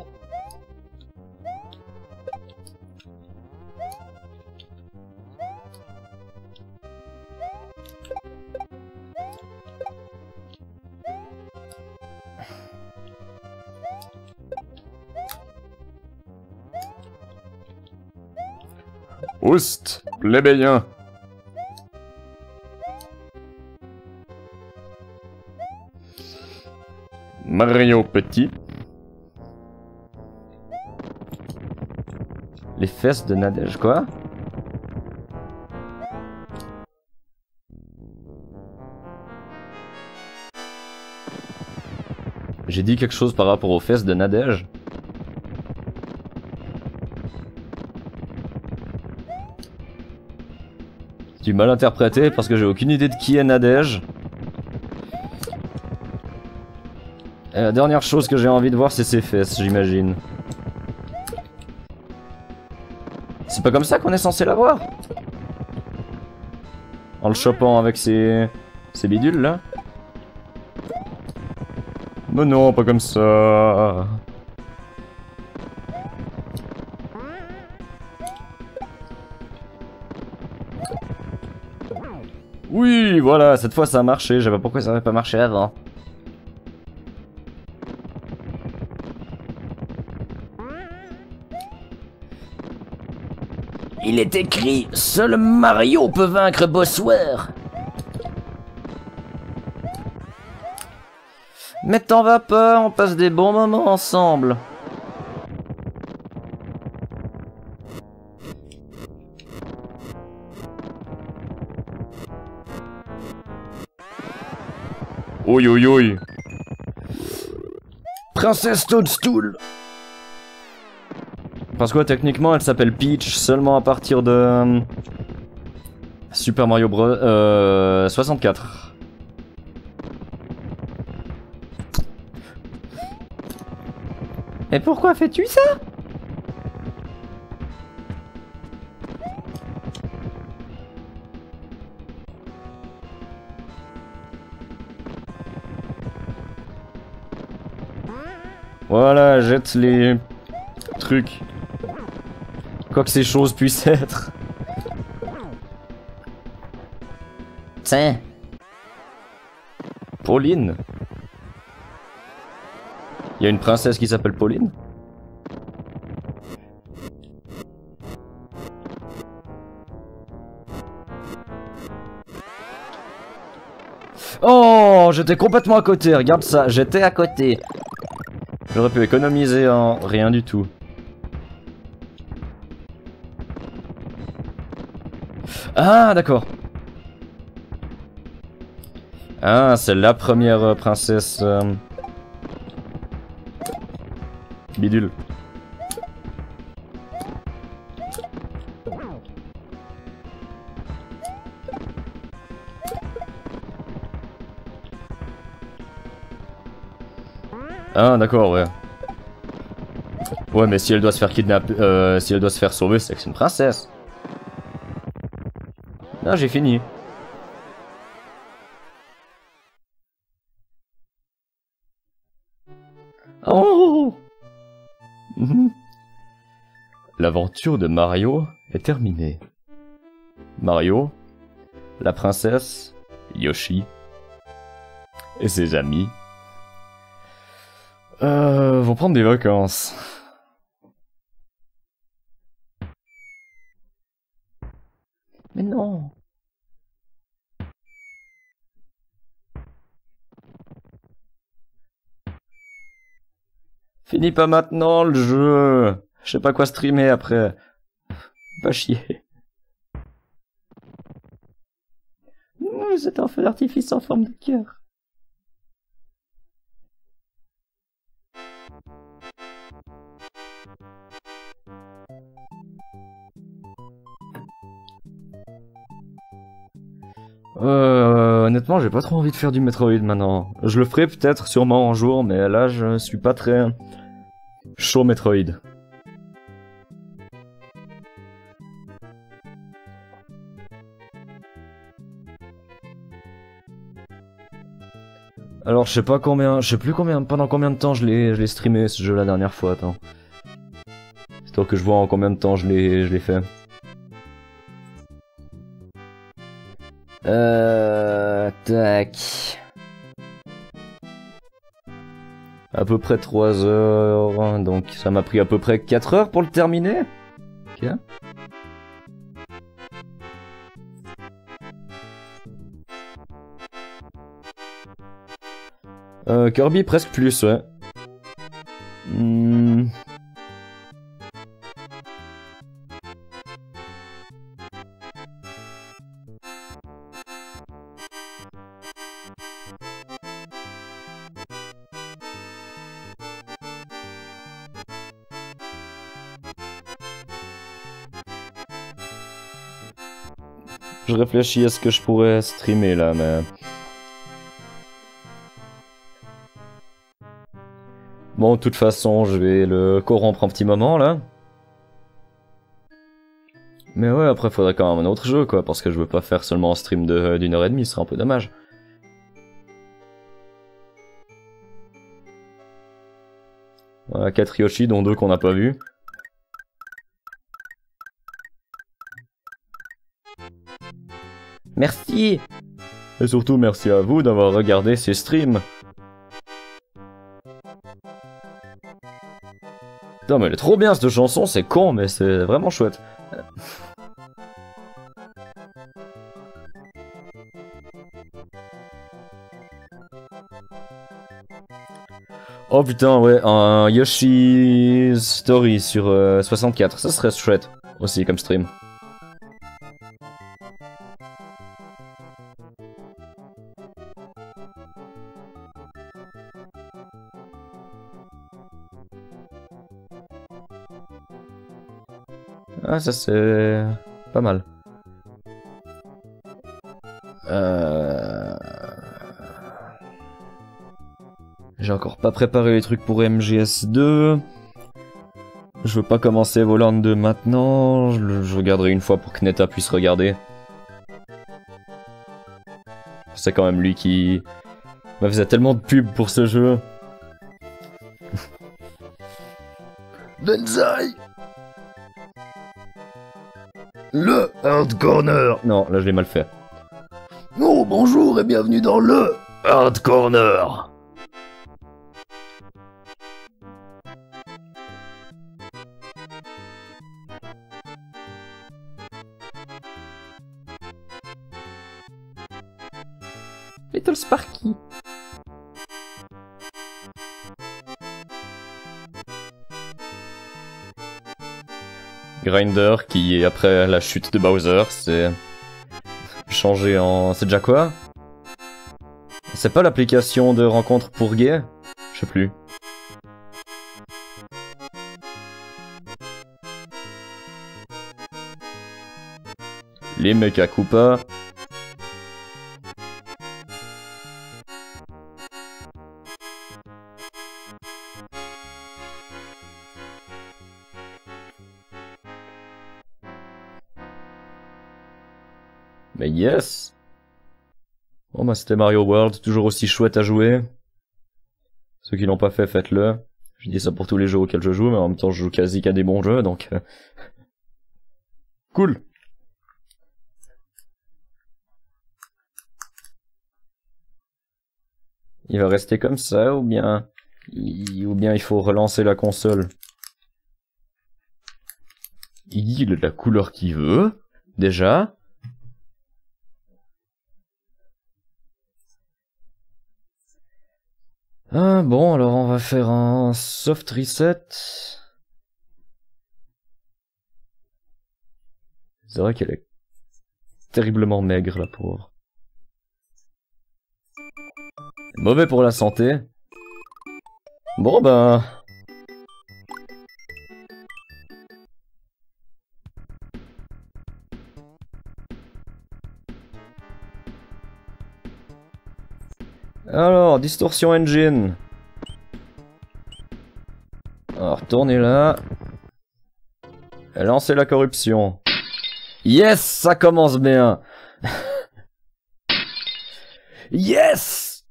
Oust, plébéien. Mario petit. Les fesses de Nadège, quoi? J'ai dit quelque chose par rapport aux fesses de Nadège? Tu mal interprété parce que j'ai aucune idée de qui est Nadège. Et la dernière chose que j'ai envie de voir, c'est ses fesses, j'imagine. C'est pas comme ça qu'on est censé la voir? En le chopant avec ses... ses bidules, là? Mais non, pas comme ça. Oui, voilà, cette fois ça a marché. Je sais pas pourquoi ça n'avait pas marché avant. Il est écrit « Seul Mario peut vaincre Bossueur ». Mais t'en vas pas, on passe des bons moments ensemble. Oi oi oi. Princesse Toadstool. Parce que techniquement elle s'appelle Peach seulement à partir de euh, Super Mario Bros. Euh, soixante-quatre. Et pourquoi fais-tu ça? Voilà, jette les trucs. Quoi que ces choses puissent être. Tiens. Pauline. Il y a une princesse qui s'appelle Pauline? Oh, j'étais complètement à côté, regarde ça, j'étais à côté. J'aurais pu économiser en rien du tout. Ah, d'accord. Ah, c'est la première euh, princesse... Euh... Bidule. Ah d'accord, ouais. Ouais, mais si elle doit se faire kidnapper, euh, si elle doit se faire sauver, c'est que c'est une princesse. Ah, j'ai fini. Oh. L'aventure de Mario est terminée. Mario, la princesse, Yoshi et ses amis euh, vont prendre des vacances. Mais non. Finis pas maintenant le jeu. Je sais pas quoi streamer après. Pas chier. C'est un feu d'artifice en forme de cœur. Euh, honnêtement, j'ai pas trop envie de faire du Metroid maintenant. Je le ferai peut-être sûrement un jour, mais là je suis pas très chaud Metroid. Alors je sais pas combien, je sais plus combien, pendant combien de temps je l'ai, je l'ai streamé ce jeu la dernière fois. Attends, histoire que je vois en combien de temps je l'ai, je l'ai fait. Euh... Tac... À peu près trois heures, donc ça m'a pris à peu près quatre heures pour le terminer. Ok. Euh, Kirby presque plus, ouais. Hmm. Je réfléchis à ce que je pourrais streamer là, mais... Bon, de toute façon, je vais le corrompre un petit moment là. Mais ouais, après faudrait quand même un autre jeu quoi, parce que je veux pas faire seulement un stream de d'une heure et demie, ce serait un peu dommage. Voilà, quatre Yoshi, dont deux qu'on n'a pas vus. Merci! Et surtout merci à vous d'avoir regardé ces streams. Non mais elle est trop bien cette chanson, c'est con mais c'est vraiment chouette. Oh putain ouais, un Yoshi's Story sur euh, soixante-quatre, ça serait chouette aussi comme stream. Ah ça c'est pas mal. Euh... J'ai encore pas préparé les trucs pour M G S deux. Je veux pas commencer Volant deux maintenant. Je, le, je regarderai une fois pour que Neta puisse regarder. C'est quand même lui qui me faisait tellement de pub pour ce jeu. Benzaï, le Hard Corner. Non, là je l'ai mal fait. Oh bonjour et bienvenue dans le Hard Corner. Little Sparky. Grinder qui, après la chute de Bowser, s'est changé en... C'est déjà quoi? C'est pas l'application de rencontre pour gay? Je sais plus. Les Mecha Koopa. Mais yes! Bon bah c'était Mario World, toujours aussi chouette à jouer. Ceux qui l'ont pas fait, faites-le. Je dis ça pour tous les jeux auxquels je joue, mais en même temps je joue quasi qu'à des bons jeux, donc... Cool! Il va rester comme ça, ou bien... Ou bien il faut relancer la console. Il a la couleur qu'il veut, déjà. Ah bon, alors on va faire un soft reset. C'est vrai qu'elle est terriblement maigre, la pauvre. Mauvais pour la santé. Bon ben... Alors, Distortion Engine. Alors, retournez là. Lancez la corruption. Yes, ça commence bien. Yes.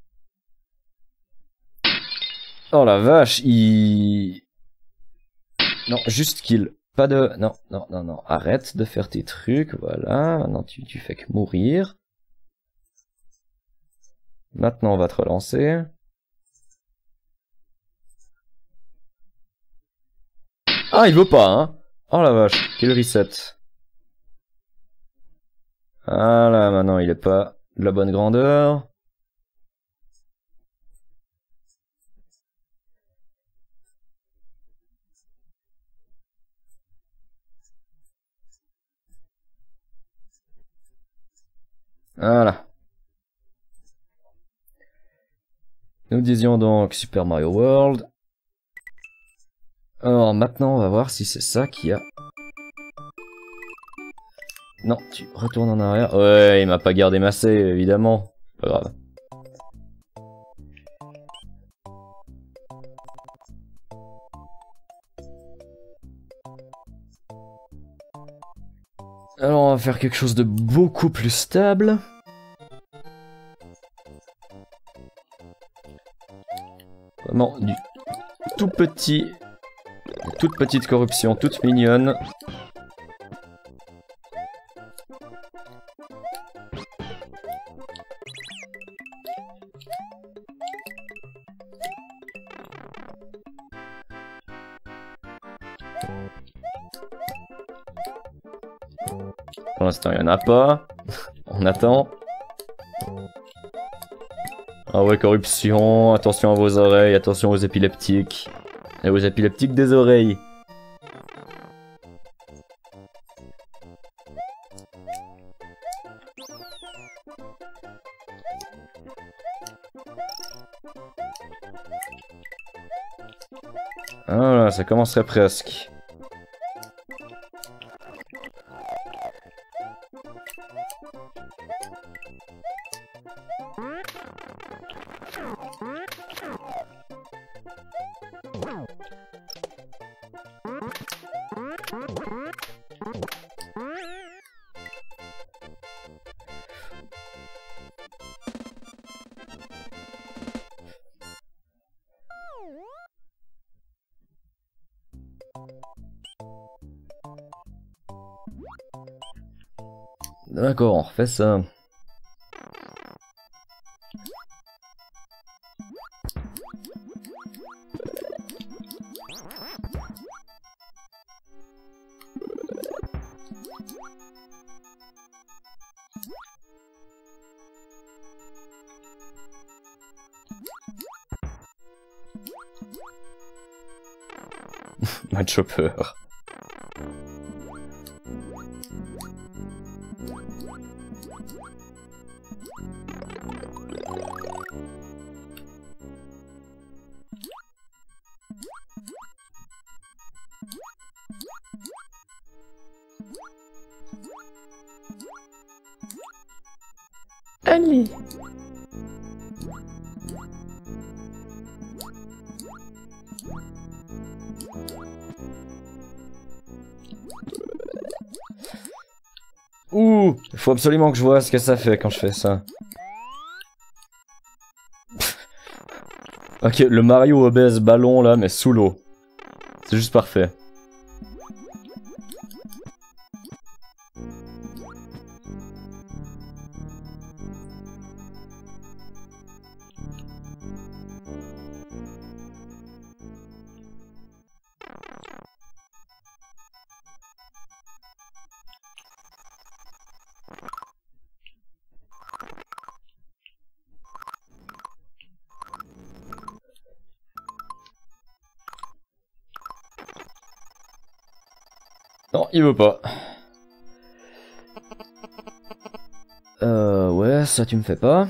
Oh la vache, il... Non, juste kill. Pas de... Non, non, non, non. Arrête de faire tes trucs, voilà. Maintenant, tu, tu fais que mourir. Maintenant, on va te relancer. Ah, il veut pas, hein. Oh la vache, quel reset. Voilà, maintenant, il est pas de la bonne grandeur. Voilà. Nous disions donc Super Mario World. Alors maintenant on va voir si c'est ça qui a... Non, tu retournes en arrière. Ouais, il m'a pas gardé ma save, évidemment. Pas grave. Alors on va faire quelque chose de beaucoup plus stable. Vraiment du tout petit, toute petite corruption, toute mignonne. Pour l'instant, il n'y en a pas. On attend. Ah ouais, corruption. Attention à vos oreilles. Attention aux épileptiques. Et aux épileptiques des oreilles. Voilà, ça commencerait presque. D'accord, on refait ça. Mad Chopper. Allez. Ouh, il faut absolument que je vois ce que ça fait quand je fais ça. Ok, le Mario obèse ballon là, mais sous l'eau. C'est juste parfait. Non, il veut pas. Euh, ouais, ça tu me fais pas.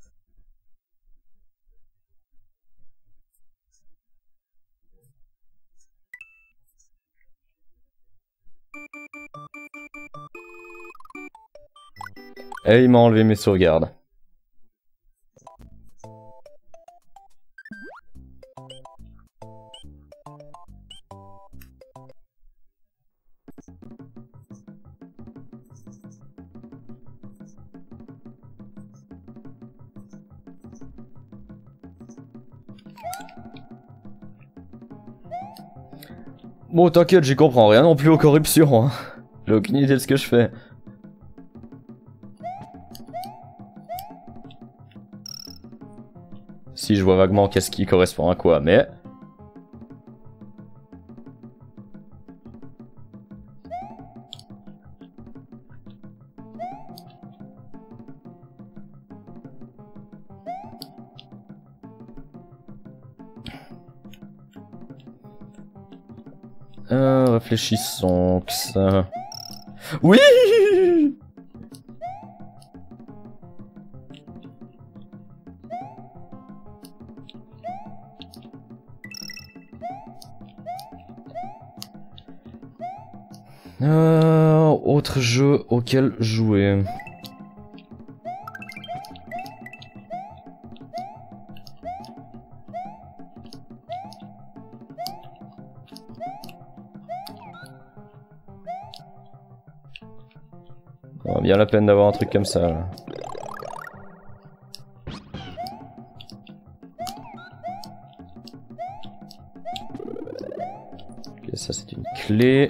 Et il m'a enlevé mes sauvegardes. Bon, t'inquiète, j'y comprends rien non plus aux corruptions. Hein. J'ai aucune idée de ce que je fais. Si, je vois vaguement qu'est-ce qui correspond à quoi, mais... Euh, réfléchissons que ça... Oui. Euh, autre jeu auquel jouer. Oh, bien la peine d'avoir un truc comme ça là. Ok, ça c'est une clé.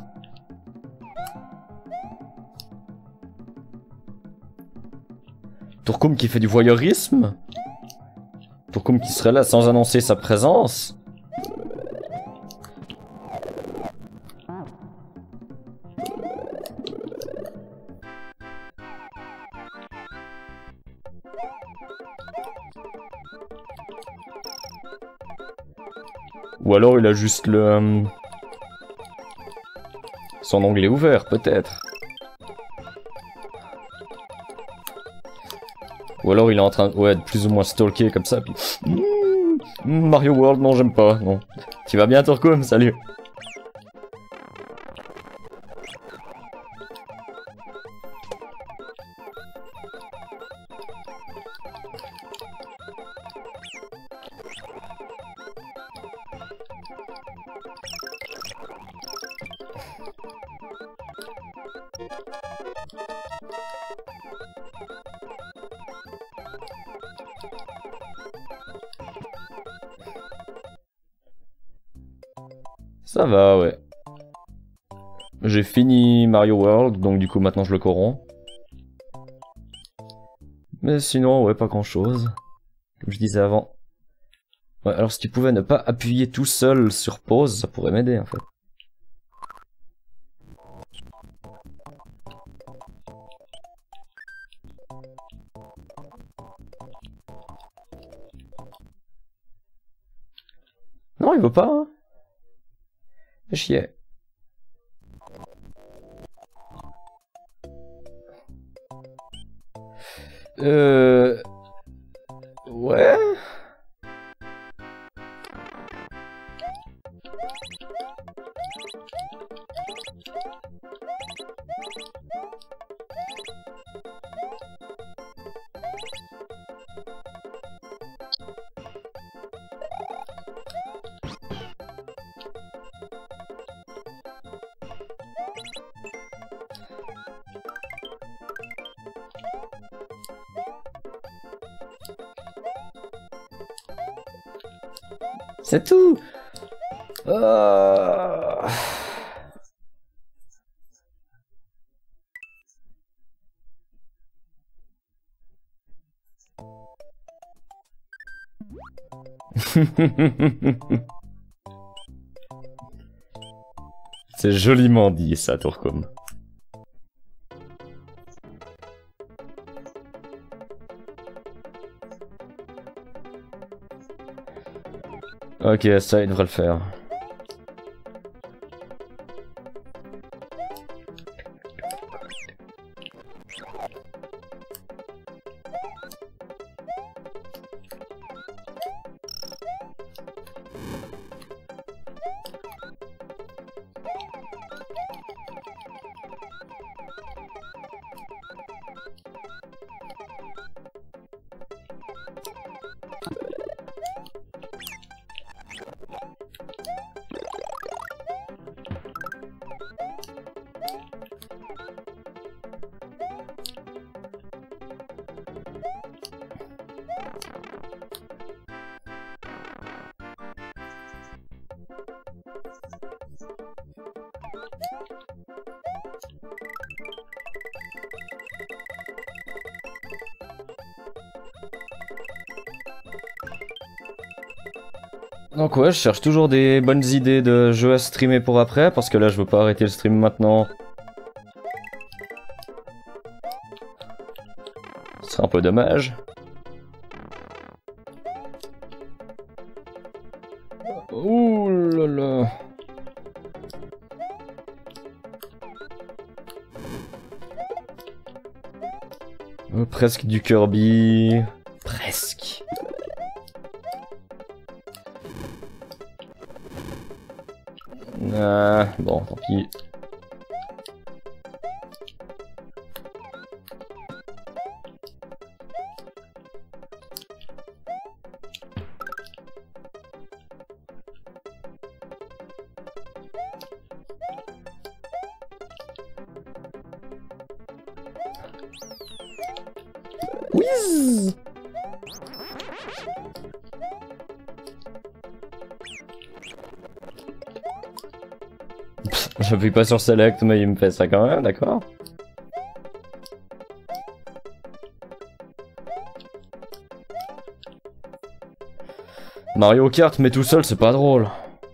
Tourkoum qui fait du voyeurisme? Tourkoum qui serait là sans annoncer sa présence? Ou alors il a juste le... Euh, son onglet ouvert, peut-être. Ou alors il est en train ouais, de plus ou moins stalker comme ça, puis... Mmh, Mario World, non j'aime pas, non. Tu vas bien Tourkoum, salut. Ça va, ouais. J'ai fini Mario World, donc du coup maintenant je le corromps. Mais sinon, ouais, pas grand chose. Comme je disais avant. Ouais, alors si tu pouvais ne pas appuyer tout seul sur pause, ça pourrait m'aider en fait. Non, il veut pas, hein. Fais chier. Euh... Ouais... C'est tout. Euh... C'est joliment dit ça, Tourkoum. Ok, ça il devrait le faire. Donc ouais, je cherche toujours des bonnes idées de jeux à streamer pour après, parce que là je veux pas arrêter le stream maintenant. Ce serait un peu dommage. Ouh là là. Euh, presque du Kirby. Presque. Ah, bon, tant pis. Whiz. J'appuie pas sur select, mais il me fait ça quand même, d'accord. Mario Kart, mais tout seul, c'est pas drôle.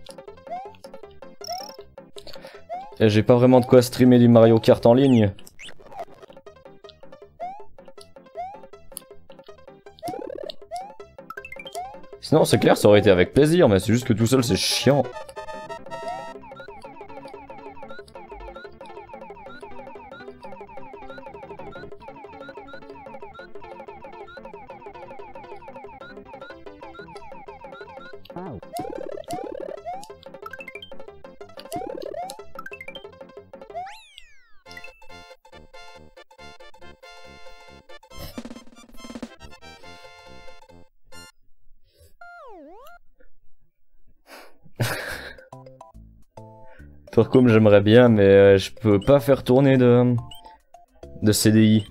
Et j'ai pas vraiment de quoi streamer du Mario Kart en ligne. Sinon, c'est clair, ça aurait été avec plaisir, mais c'est juste que tout seul, c'est chiant. Torcom j'aimerais bien, mais euh, je peux pas faire tourner de, de C D I.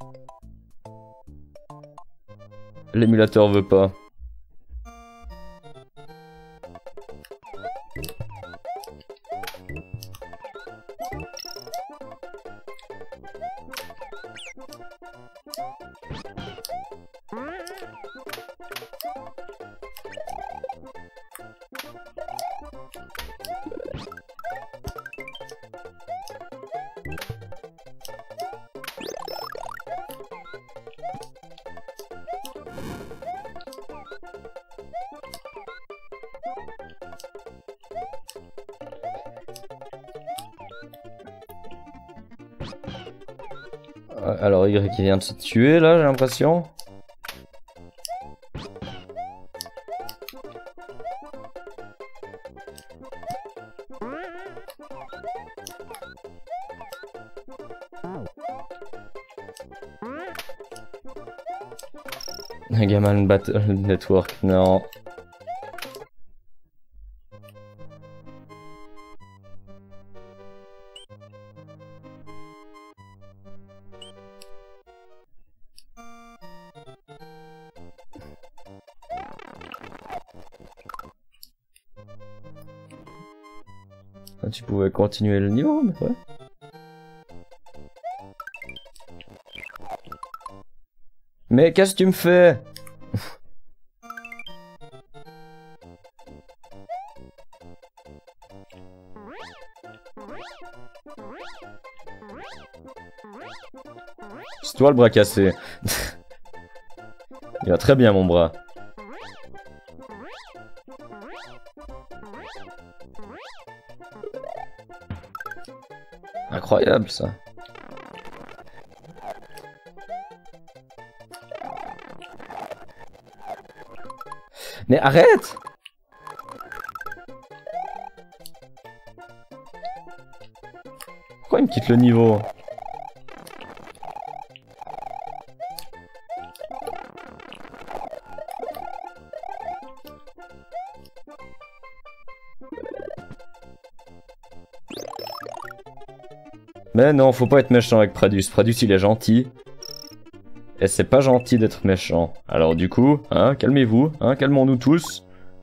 L'émulateur veut pas. Alors Y qui vient de se tuer là, j'ai l'impression. Megaman Battle Network, non. Ah, tu pouvais continuer le niveau, mais ouais. Mais qu'est-ce que tu me fais? C'est toi le bras cassé. Il va très bien mon bras. Incroyable ça. Mais arrête! Pourquoi il me quitte le niveau? Mais non, faut pas être méchant avec Pradus. Pradus il est gentil. Et c'est pas gentil d'être méchant. Alors du coup, hein, calmez-vous, hein, calmons-nous tous.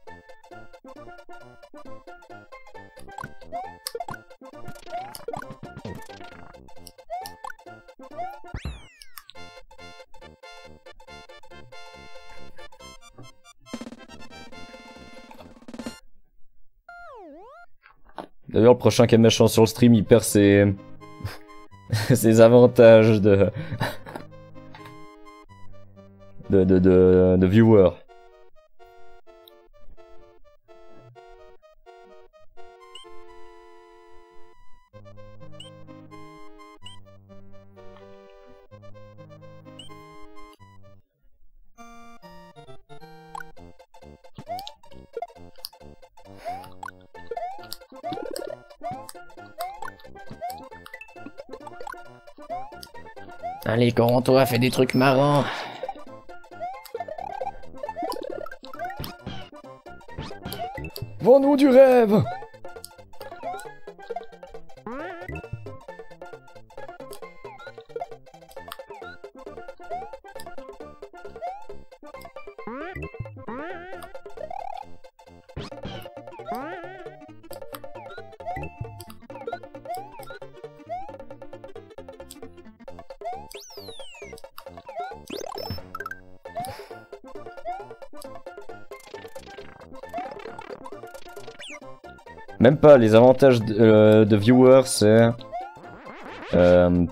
D'ailleurs, le prochain qui est méchant sur le stream, il perd ses... ses avantages de... de, de, de, de viewer. Allez, Corentois, fais des trucs marrants. Vends-nous du rêve! Même pas, les avantages de, euh, de viewer, c'est... Euh,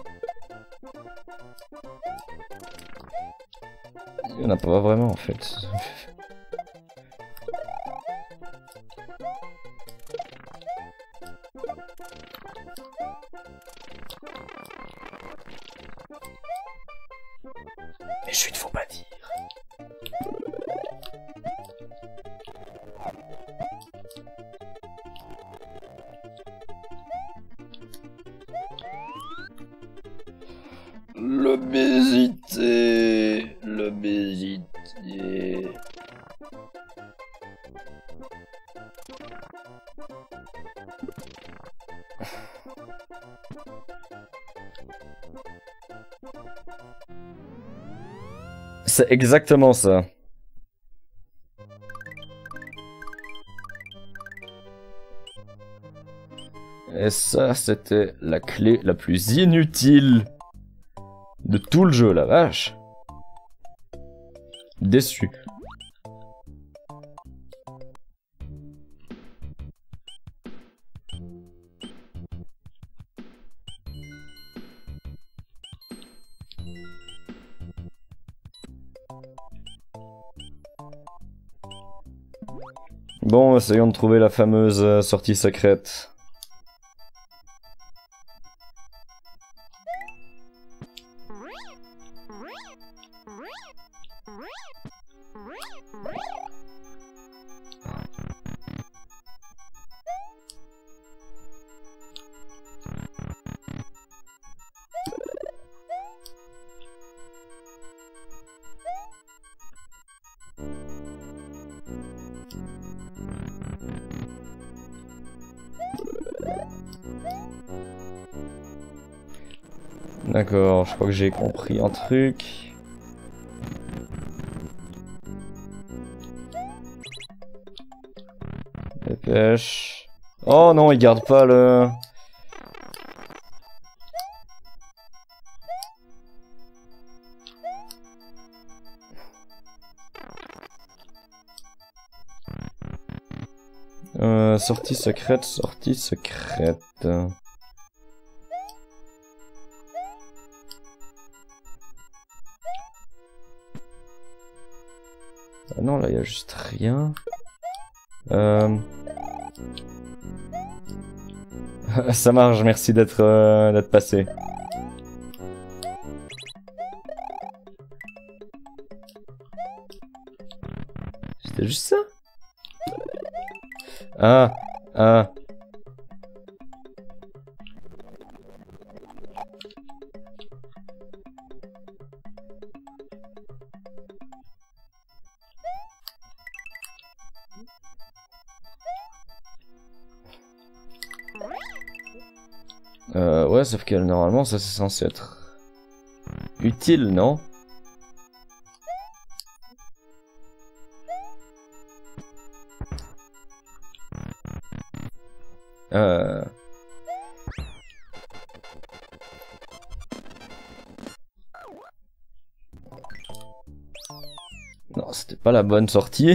il y en a pas vraiment en fait. Mais je ne faut pas dire. L'obésité, l'obésité. C'est exactement ça. Et ça, c'était la clé la plus inutile de tout le jeu, la vache. Déçu. Bon, essayons de trouver la fameuse euh, sortie secrète. D'accord, je crois que j'ai compris un truc. Dépêche. Oh non, il garde pas le... Euh, sortie secrète, sortie secrète. Ah non, là, il y a juste rien. Euh... Ça marche, merci d'être euh, d'être passé. C'était juste ça? Ah, ah. Euh, ouais, sauf que normalement, ça c'est censé être utile, non? Euh... Non, c'était pas la bonne sortie.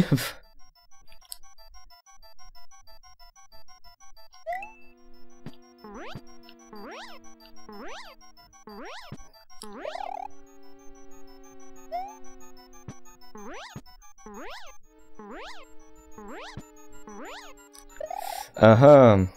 Ah ah.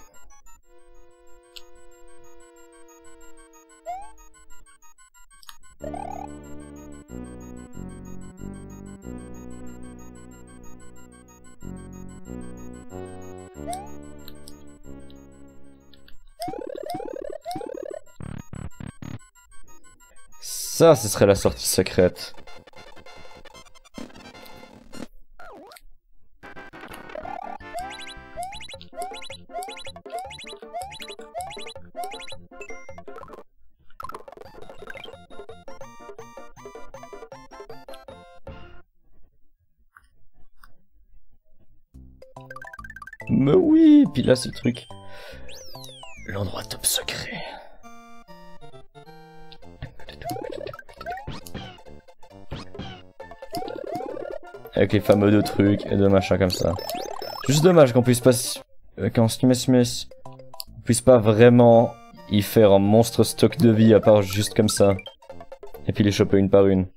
Ça, ce serait la sortie secrète. Mais oui, puis là c'est le truc. L'endroit top secret. Avec les fameux deux trucs et deux machins comme ça. Juste dommage qu'on puisse pas... Quand Smith Smith... On puisse pas vraiment y faire un monstre stock de vie à part juste comme ça. Et puis les choper une par une.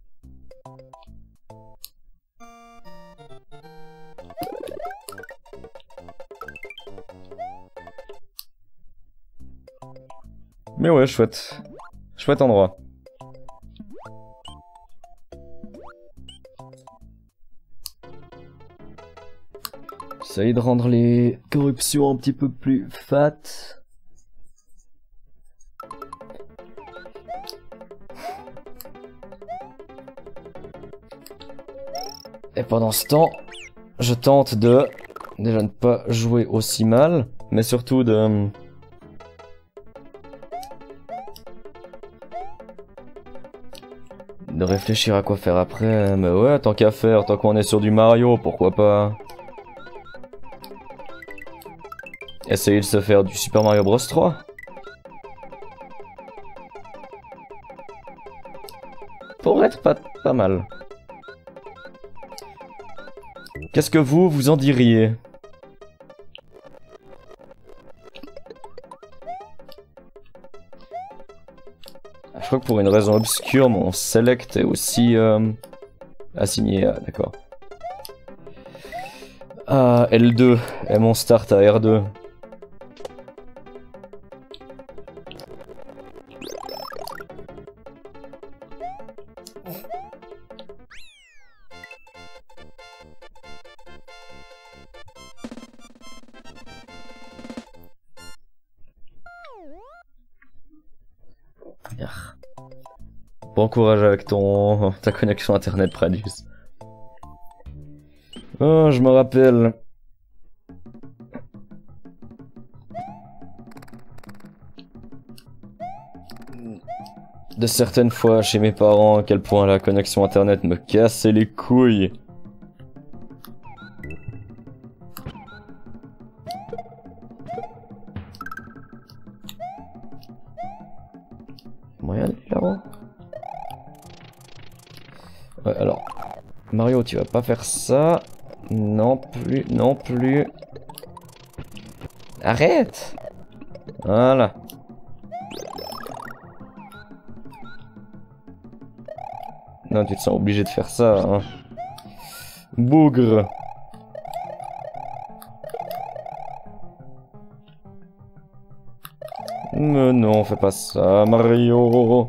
Mais ouais, chouette. Chouette endroit. J'essaye de rendre les corruptions un petit peu plus fat. Et pendant ce temps, je tente de... Déjà ne pas jouer aussi mal, mais surtout de... De réfléchir à quoi faire après. Mais ouais, tant qu'à faire, tant qu'on est sur du Mario, pourquoi pas... Essayer de se faire du Super Mario Bros trois. Pour être pas, pas mal. Qu'est-ce que vous, vous en diriez? Je crois que pour une raison obscure, mon select est aussi euh, assigné à... D'accord. Ah, L deux et mon start à R deux. Bon courage avec ton ta connexion internet, Pradius. Oh, je me rappelle. De certaines fois chez mes parents, à quel point la connexion internet me cassait les couilles. Moyen d'aller là-haut. Ouais, alors, Mario, tu vas pas faire ça. Non plus, non plus. Arrête! Voilà. Non, tu te sens obligé de faire ça, hein. Bougre. Mais non, fais pas ça, Mario.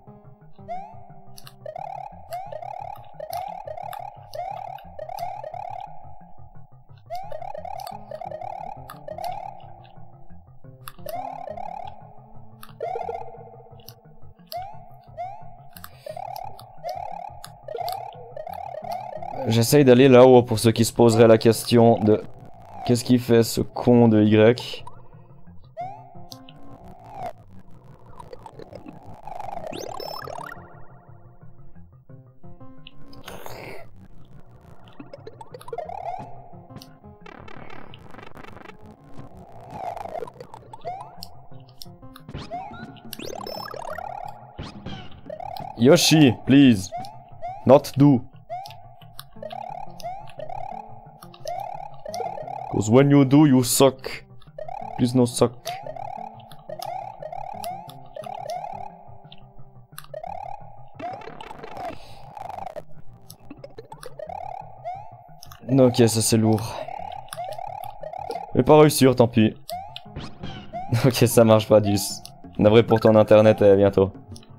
J'essaye d'aller là-haut pour ceux qui se poseraient la question de... Qu'est-ce qu'il fait ce con de Y? Yoshi, please. Not do. Cause when you do, you suck. Please no suck. Ok, ça c'est lourd. Mais pas réussir, tant pis. Ok, ça marche pas, Dus. Navré pour ton internet et à bientôt.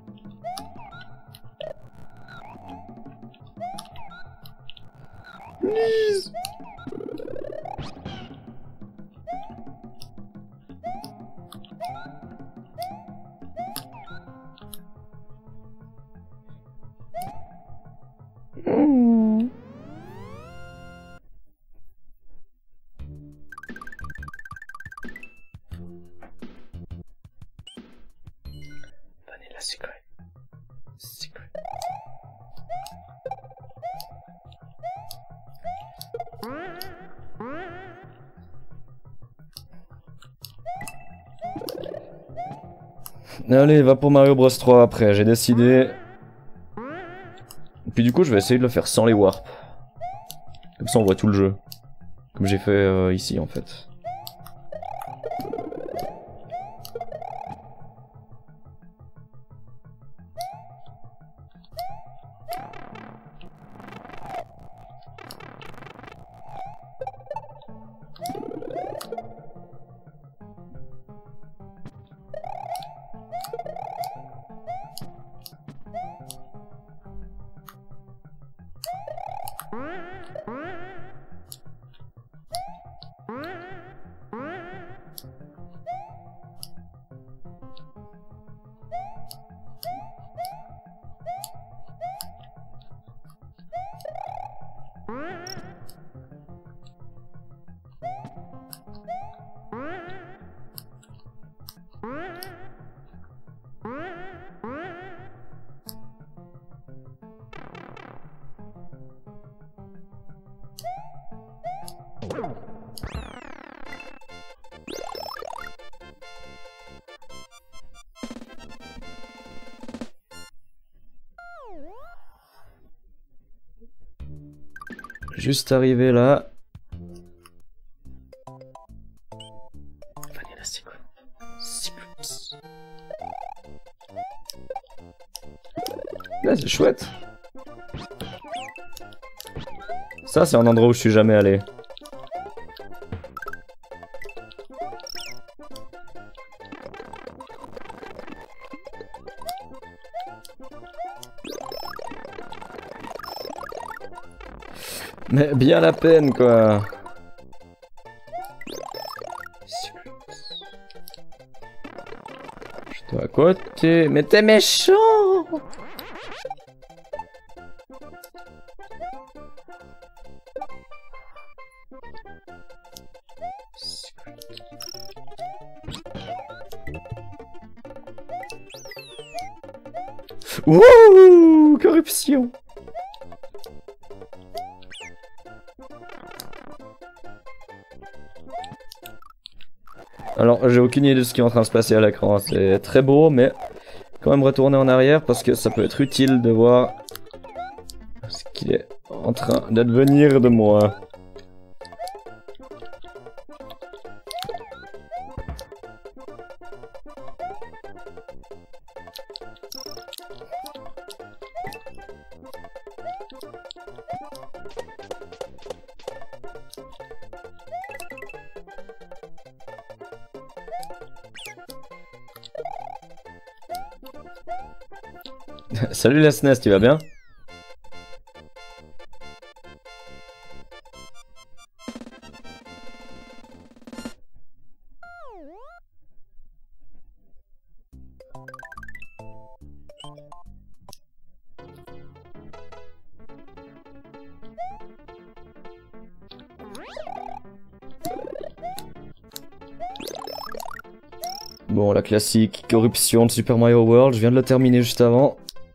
Please. Mm. Vanilla secret. Secret. Allez, va pour Mario Bros trois après, j'ai décidé. Et puis du coup, je vais essayer de le faire sans les warps. Comme ça, on voit tout le jeu. Comme j'ai fait euh, ici, en fait. Juste arrivé là. Vanilla Secret. Secrets. Là c'est chouette. Ça c'est un endroit où je suis jamais allé. Mais bien la peine quoi. Je suis à côté. Mais t'es méchant. Wouh, corruption. Alors, j'ai aucune idée de ce qui est en train de se passer à l'écran. C'est très beau, mais quand même retourner en arrière parce que ça peut être utile de voir ce qui est en train d'advenir de moi. Salut la S N E S, tu vas bien? Bon, la classique corruption de Super Mario World, je viens de le terminer juste avant.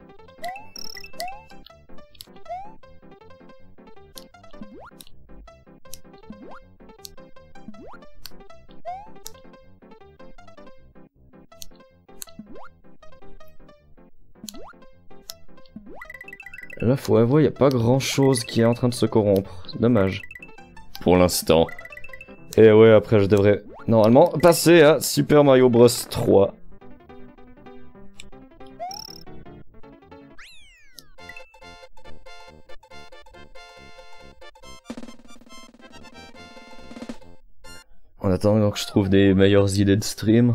Là, faut avouer, y a pas grand chose qui est en train de se corrompre. C'est dommage. Pour l'instant. Et ouais, après, je devrais normalement passer à Super Mario Bros trois. En attendant que je trouve des meilleures idées de stream.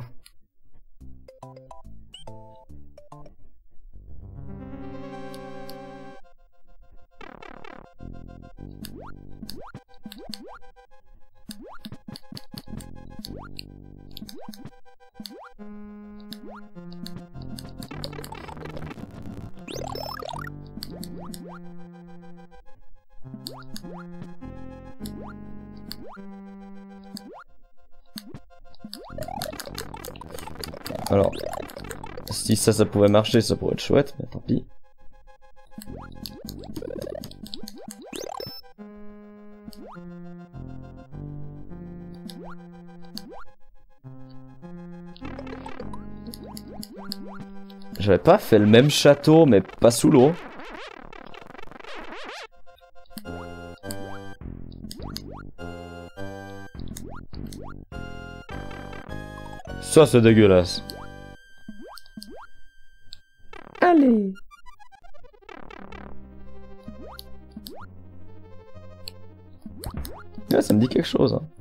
Alors, si ça, ça pouvait marcher, ça pourrait être chouette, mais tant pis. J'avais pas fait le même château, mais pas sous l'eau. Ça, c'est dégueulasse. Allez. Ouais, ça me dit quelque chose. Hein.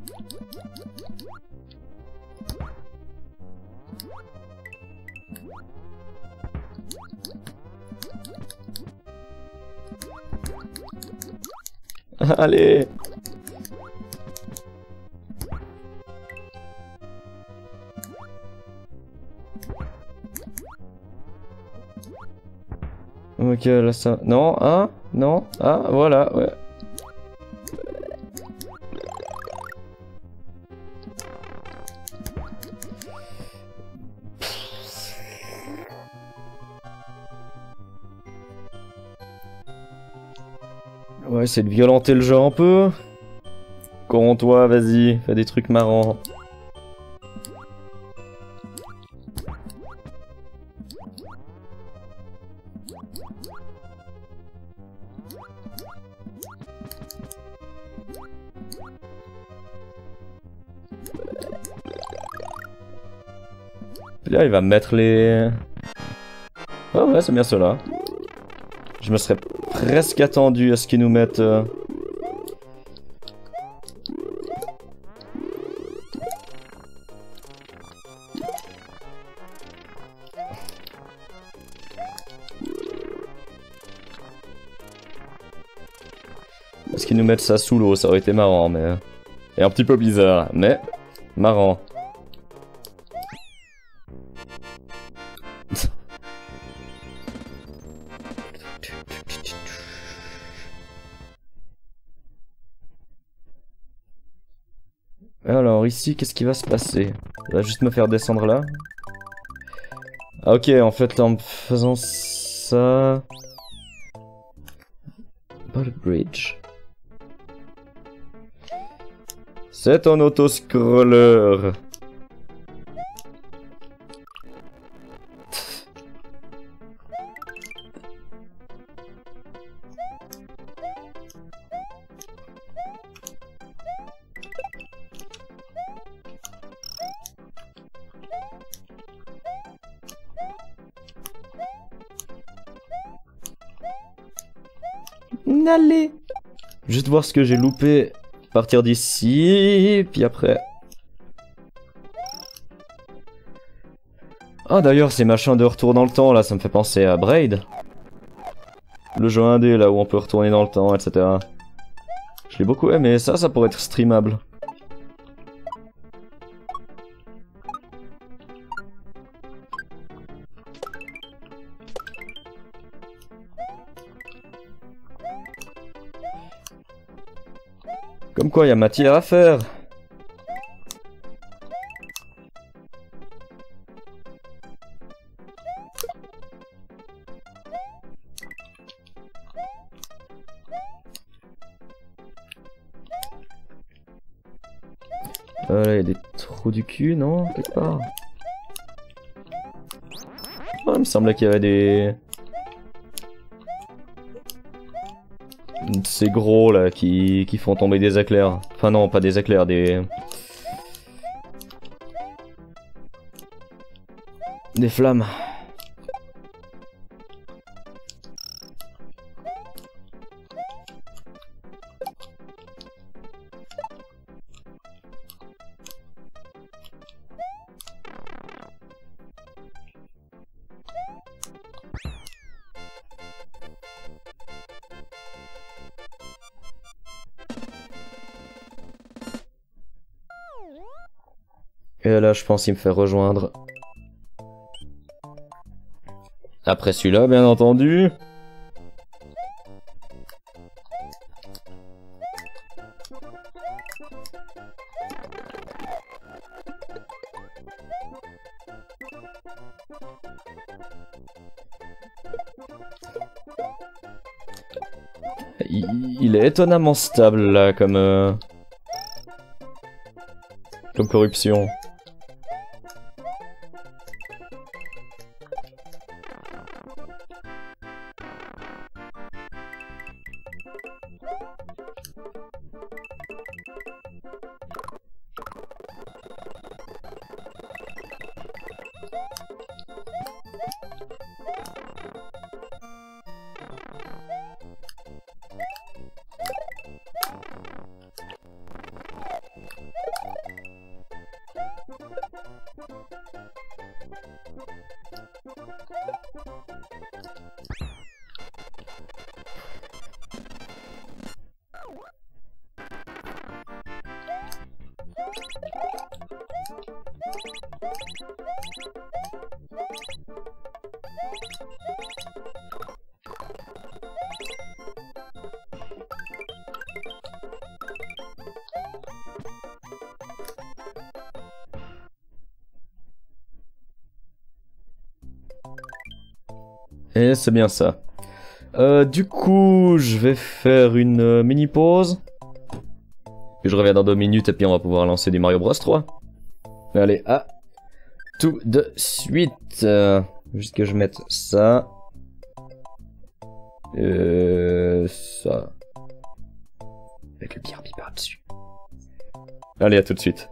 Allez. Ok, là ça... Non, hein? Non? Ah, voilà, ouais. Ouais, c'est de violenter le jeu un peu. Corromps-toi, vas-y, fais des trucs marrants. Puis là, il va me mettre les... Oh ouais, c'est bien cela. Je me serais presque attendu à ce qu'ils nous mettent... Euh... Est-ce qu'ils nous mettent ça sous l'eau? Ça aurait été marrant, mais... Et un petit peu bizarre, mais... marrant. Alors ici, qu'est-ce qui va se passer? Il va juste me faire descendre là. Ah, ok, en fait, là, en faisant ça... Ball Bridge. C'est un autoscroller. Allez. Juste voir ce que j'ai loupé. Partir d'ici, puis après... Ah d'ailleurs, ces machins de retour dans le temps, là, ça me fait penser à Braid. Le jeu indé, là, où on peut retourner dans le temps, et cetera. Je l'ai beaucoup aimé, ça, ça pourrait être streamable. Comme quoi, il y a matière à faire. Euh, là, il y a des trous du cul, non? Quelque part. Oh, il me semblait qu'il y avait des... Ces gros là qui, qui font tomber des éclairs. Enfin non, pas des éclairs, des... Des flammes. Et là, je pense qu'il me fait rejoindre. Après celui-là, bien entendu. Il, il est étonnamment stable là, comme... Euh, comme corruption. Et c'est bien ça. Euh, du coup, je vais faire une euh, mini pause. Puis je reviens dans deux minutes et puis on va pouvoir lancer du Mario Bros trois. Allez, à tout de suite. Euh, juste que je mette ça. Euh, ça. Avec le pierre par dessus. Allez, à tout de suite.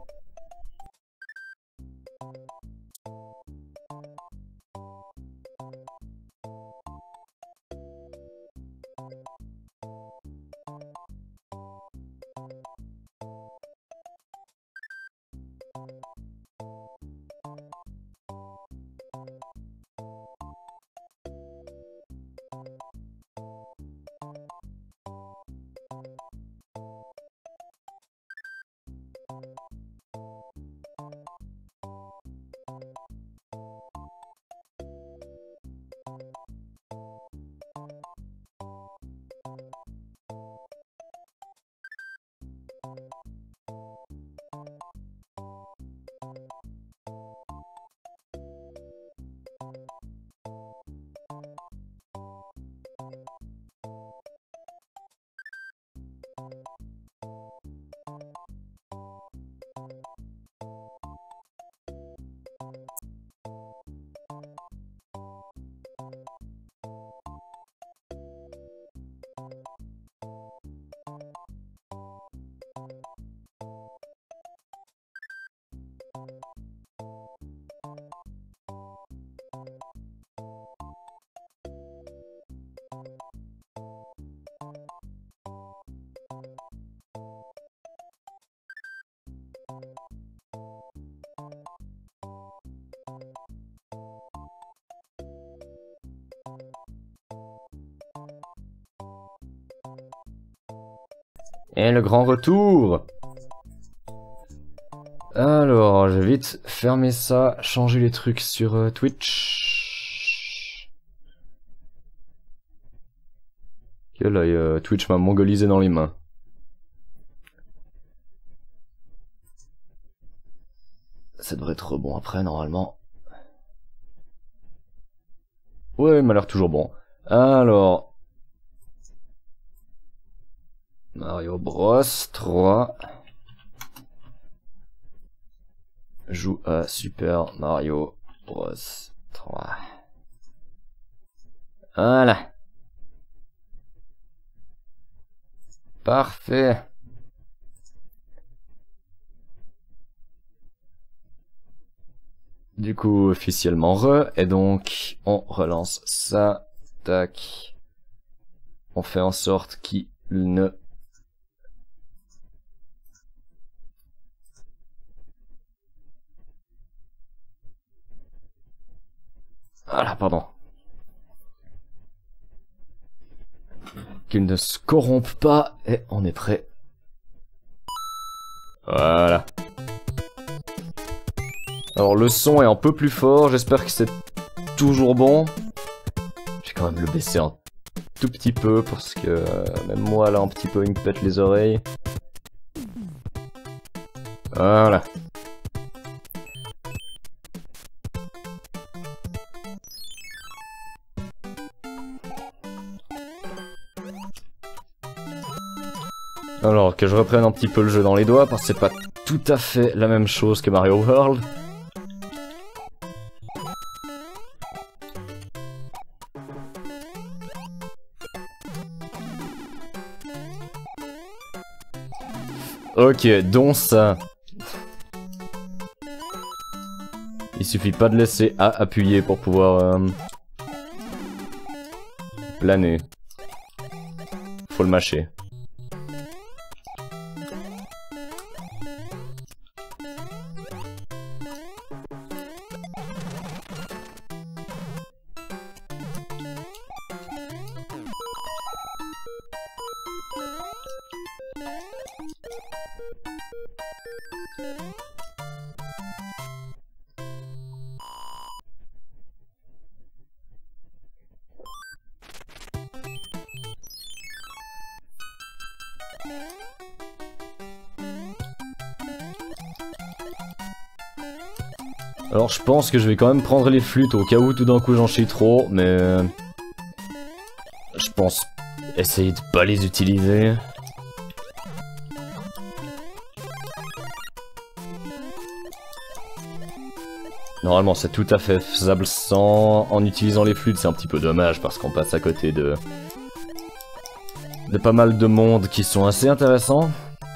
Et le grand retour. Alors, je vais vite fermer ça, changer les trucs sur euh, Twitch. Ok, là, euh, Twitch m'a mongolisé dans les mains. Ça devrait être bon après, normalement. Ouais, il m'a l'air toujours bon. Alors... Mario Bros trois. Joue à Super Mario Bros trois. Voilà. Parfait. Du coup, officiellement re, et donc, on relance ça. Tac. On fait en sorte qu'il ne... Voilà, pardon. Qu'il ne se corrompe pas, et on est prêt. Voilà. Alors le son est un peu plus fort, j'espère que c'est toujours bon. Je vais quand même le baisser un tout petit peu, parce que euh, même moi là un petit peu il me pète les oreilles. Voilà. Alors que je reprenne un petit peu le jeu dans les doigts, parce que c'est pas tout à fait la même chose que Mario World. Ok, donc ça. Il suffit pas de laisser A appuyer pour pouvoir euh, planer. Faut le mâcher. Alors je pense que je vais quand même prendre les flûtes au cas où tout d'un coup j'en chie trop, mais je pense essayer de pas les utiliser. Normalement c'est tout à fait faisable sans en utilisant les flûtes, c'est un petit peu dommage parce qu'on passe à côté de de pas mal de mondes qui sont assez intéressants.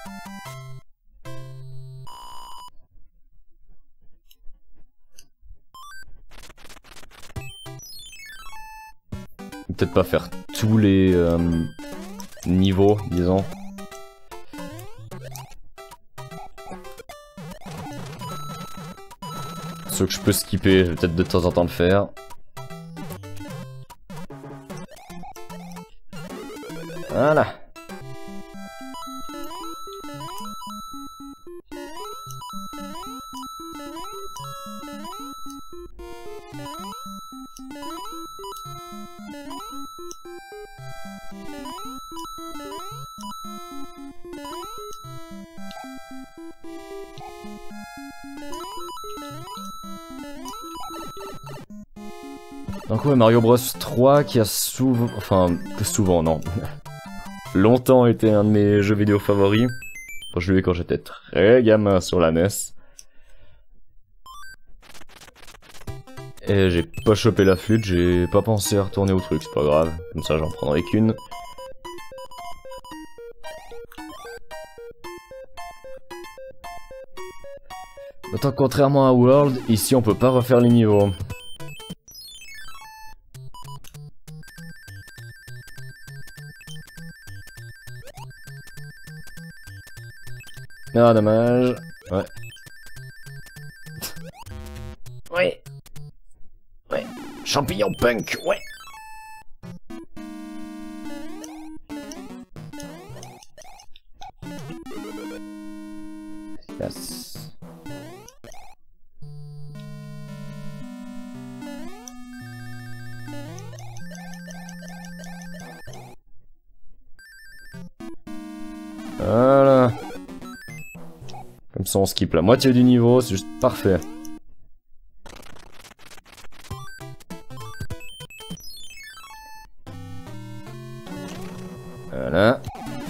Peut-être pas faire tous les euh, niveaux, disons. Ceux que je peux skipper, je vais peut-être de temps en temps le faire. Voilà. Donc ouais, Mario Bros trois qui a souvent... Enfin, souvent, non. Longtemps été un de mes jeux vidéo favoris. Quand je l'ai eu quand j'étais très gamin sur la N E S. Et j'ai pas chopé la flûte, j'ai pas pensé à retourner au truc, c'est pas grave. Comme ça j'en prendrai qu'une. Autant que contrairement à World, ici on peut pas refaire les niveaux. Ah, dommage. Ouais. Ouais. Ouais. Champignon punk, ouais. Yes. Voilà. Comme ça on skip la moitié du niveau, c'est juste parfait. Voilà.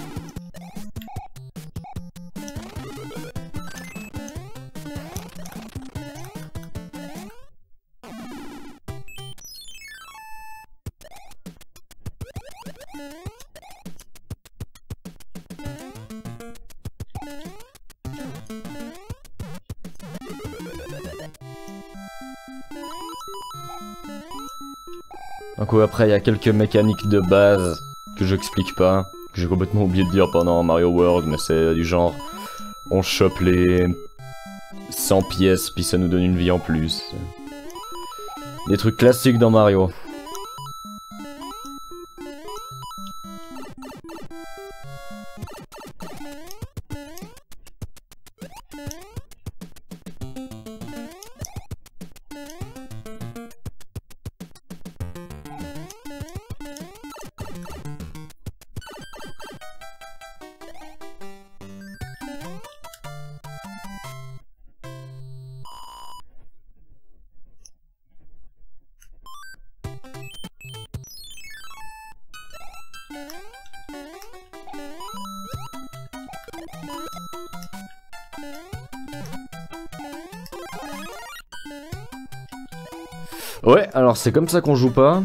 Donc ouais, après il y a quelques mécaniques de base que j'explique pas, que j'ai complètement oublié de dire pendant Mario World, mais c'est du genre on chope les cent pièces puis ça nous donne une vie en plus. Des trucs classiques dans Mario. Ouais, alors c'est comme ça qu'on joue pas.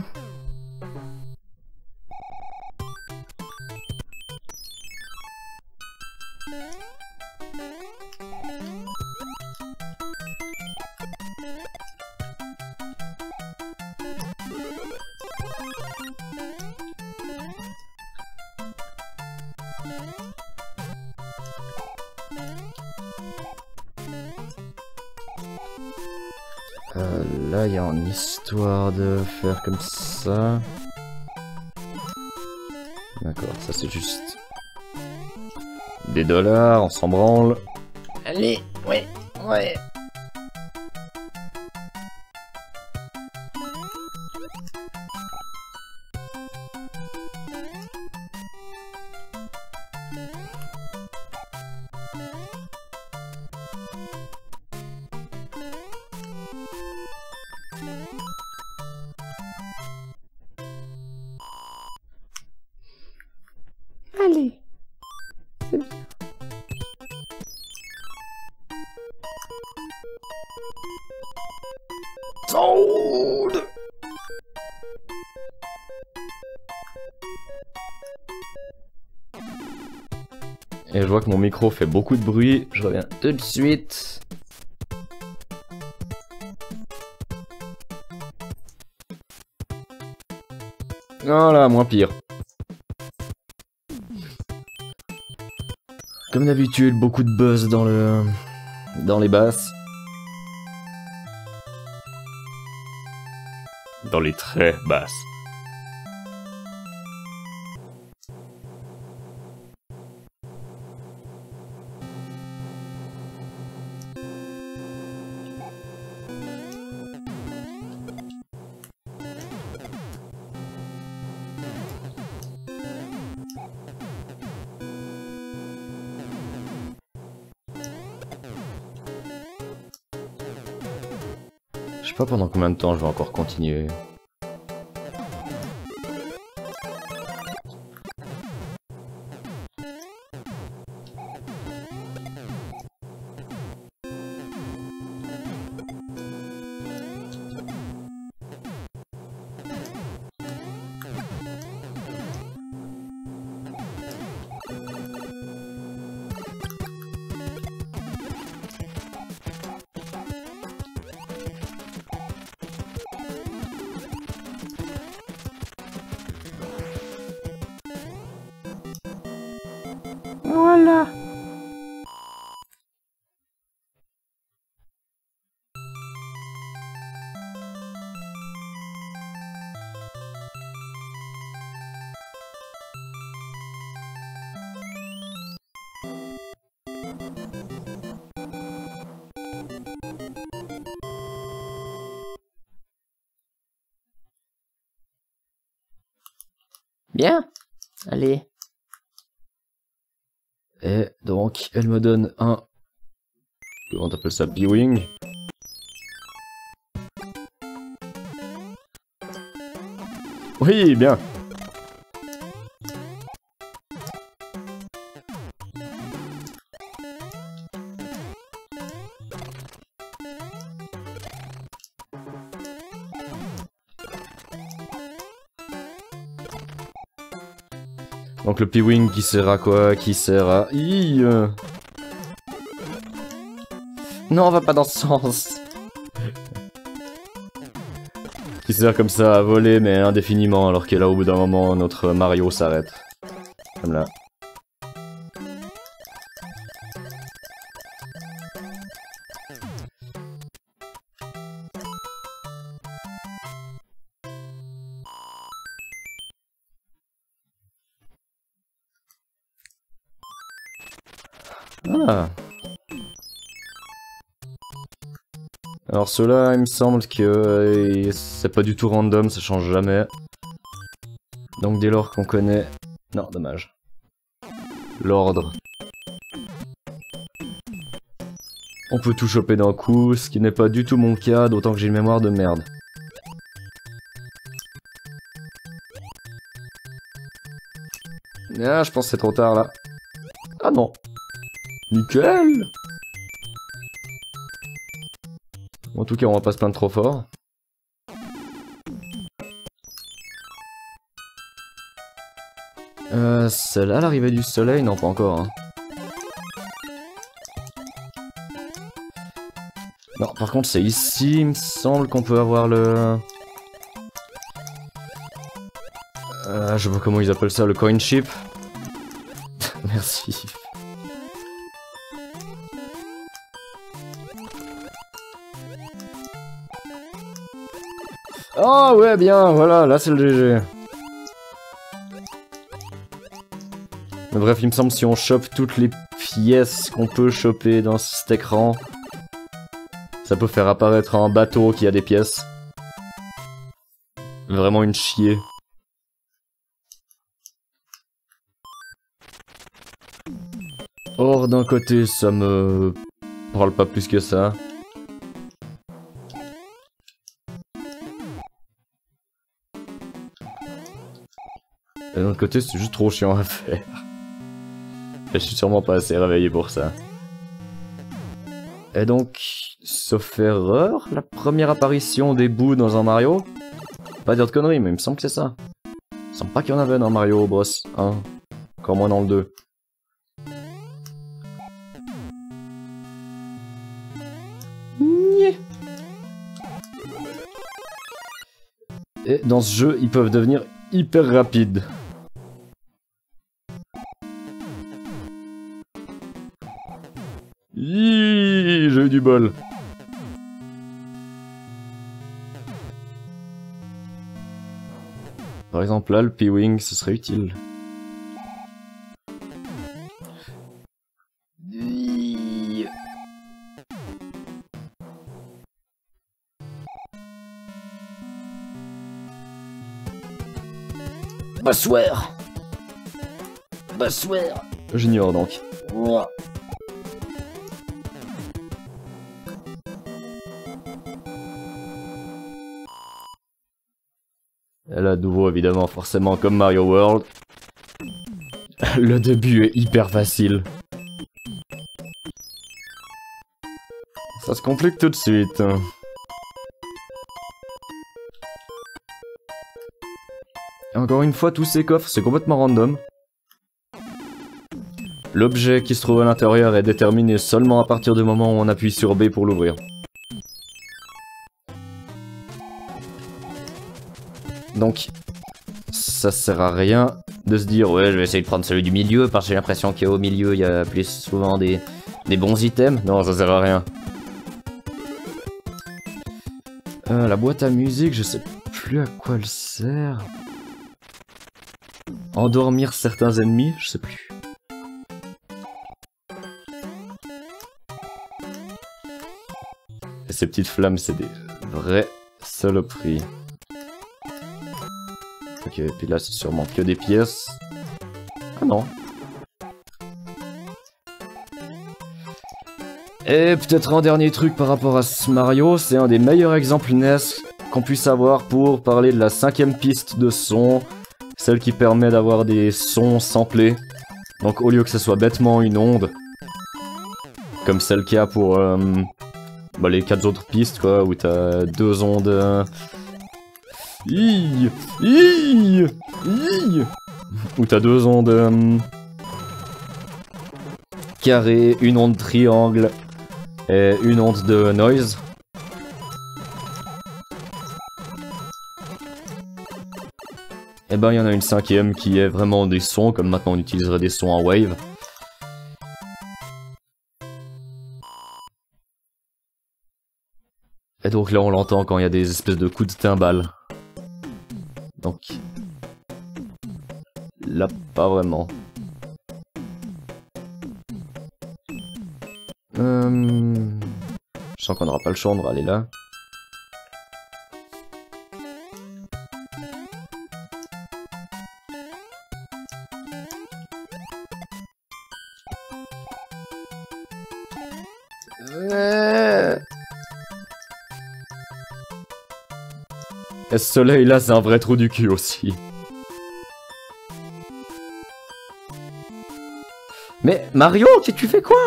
Euh, là, il y a une histoire de faire comme ça. D'accord, ça c'est juste... des dollars, on s'en branle. Allez, ouais, ouais. Allez. C'est bien. Sold. Et je vois que mon micro fait beaucoup de bruit, je reviens tout de suite. Voilà, moins pire. Comme d'habitude, beaucoup de buzz dans le... dans les basses. Dans les très basses. Je sais pas pendant combien de temps je vais encore continuer. Voilà. Bien. Allez. Et donc, elle me donne un... comment t'appelles ça? B-Wing. Oui, bien. Donc le P-Wing qui sert à quoi? Qui sert à... Hi, euh... Non, on va pas dans ce sens. Qui sert comme ça à voler, mais indéfiniment, alors que là, au bout d'un moment, notre Mario s'arrête. Comme là. Ah. Alors ceux-là, il me semble que euh, c'est pas du tout random, ça change jamais. Donc dès lors qu'on connaît... Non, dommage. L'ordre. On peut tout choper d'un coup, ce qui n'est pas du tout mon cas, d'autant que j'ai une mémoire de merde. Ah, je pense que c'est trop tard là. Ah non. Nickel. En tout cas, on va pas se plaindre trop fort. Euh, c'est là l'arrivée du soleil? Non, pas encore. Hein. Non, par contre, c'est ici, il me semble qu'on peut avoir le... Euh, je sais pas comment ils appellent ça, le coin ship. Merci. Oh ouais, bien, voilà, là c'est le G G. Mais bref, il me semble si on chope toutes les pièces qu'on peut choper dans cet écran, ça peut faire apparaître un bateau qui a des pièces. Vraiment une chier. Or, d'un côté, ça me parle pas plus que ça. Et d'un autre côté, c'est juste trop chiant à faire. Et je suis sûrement pas assez réveillé pour ça. Et donc, sauf erreur, la première apparition des bouts dans un Mario? Pas dire de conneries, mais il me semble que c'est ça. Il me semble pas qu'il y en avait dans Mario Bros un. Encore moins dans le deux. Et dans ce jeu, ils peuvent devenir hyper rapides. Hiiii, j'ai eu du bol. Par exemple là, le P-Wing, ce serait utile. Hiiii. Bonsoir. Bonsoir. J'ignore donc. Ouah. Et là, de nouveau, évidemment, forcément, comme Mario World, le début est hyper facile. Ça se complique tout de suite. Et encore une fois, tous ces coffres, c'est complètement random. L'objet qui se trouve à l'intérieur est déterminé seulement à partir du moment où on appuie sur B pour l'ouvrir. Donc, ça sert à rien de se dire ouais, je vais essayer de prendre celui du milieu parce que j'ai l'impression qu'au milieu il y a plus souvent des, des bons items. Non, ça sert à rien. Euh, la boîte à musique, je sais plus à quoi elle sert. Endormir certains ennemis, je sais plus. Et ces petites flammes, c'est des vraies saloperies. Ok, et puis là c'est sûrement que des pièces. Ah non. Et peut-être un dernier truc par rapport à ce Mario, c'est un des meilleurs exemples N E S qu'on puisse avoir pour parler de la cinquième piste de son, celle qui permet d'avoir des sons samplés. Donc au lieu que ce soit bêtement une onde, comme celle qu'il y a pour euh, bah, les quatre autres pistes quoi, où t'as deux ondes... Euh, Iiii, iiii, iiii. Où t'as deux ondes euh, carrées, une onde triangle et une onde de noise. Et ben il y en a une cinquième qui est vraiment des sons, comme maintenant on utiliserait des sons en wave. Et donc là on l'entend quand il y a des espèces de coups de timbales. Donc, là, pas vraiment. Euh... Je sens qu'on n'aura pas le choix, on va aller là. Euh... Et ce soleil là, c'est un vrai trou du cul aussi. Mais Mario, tu fais quoi?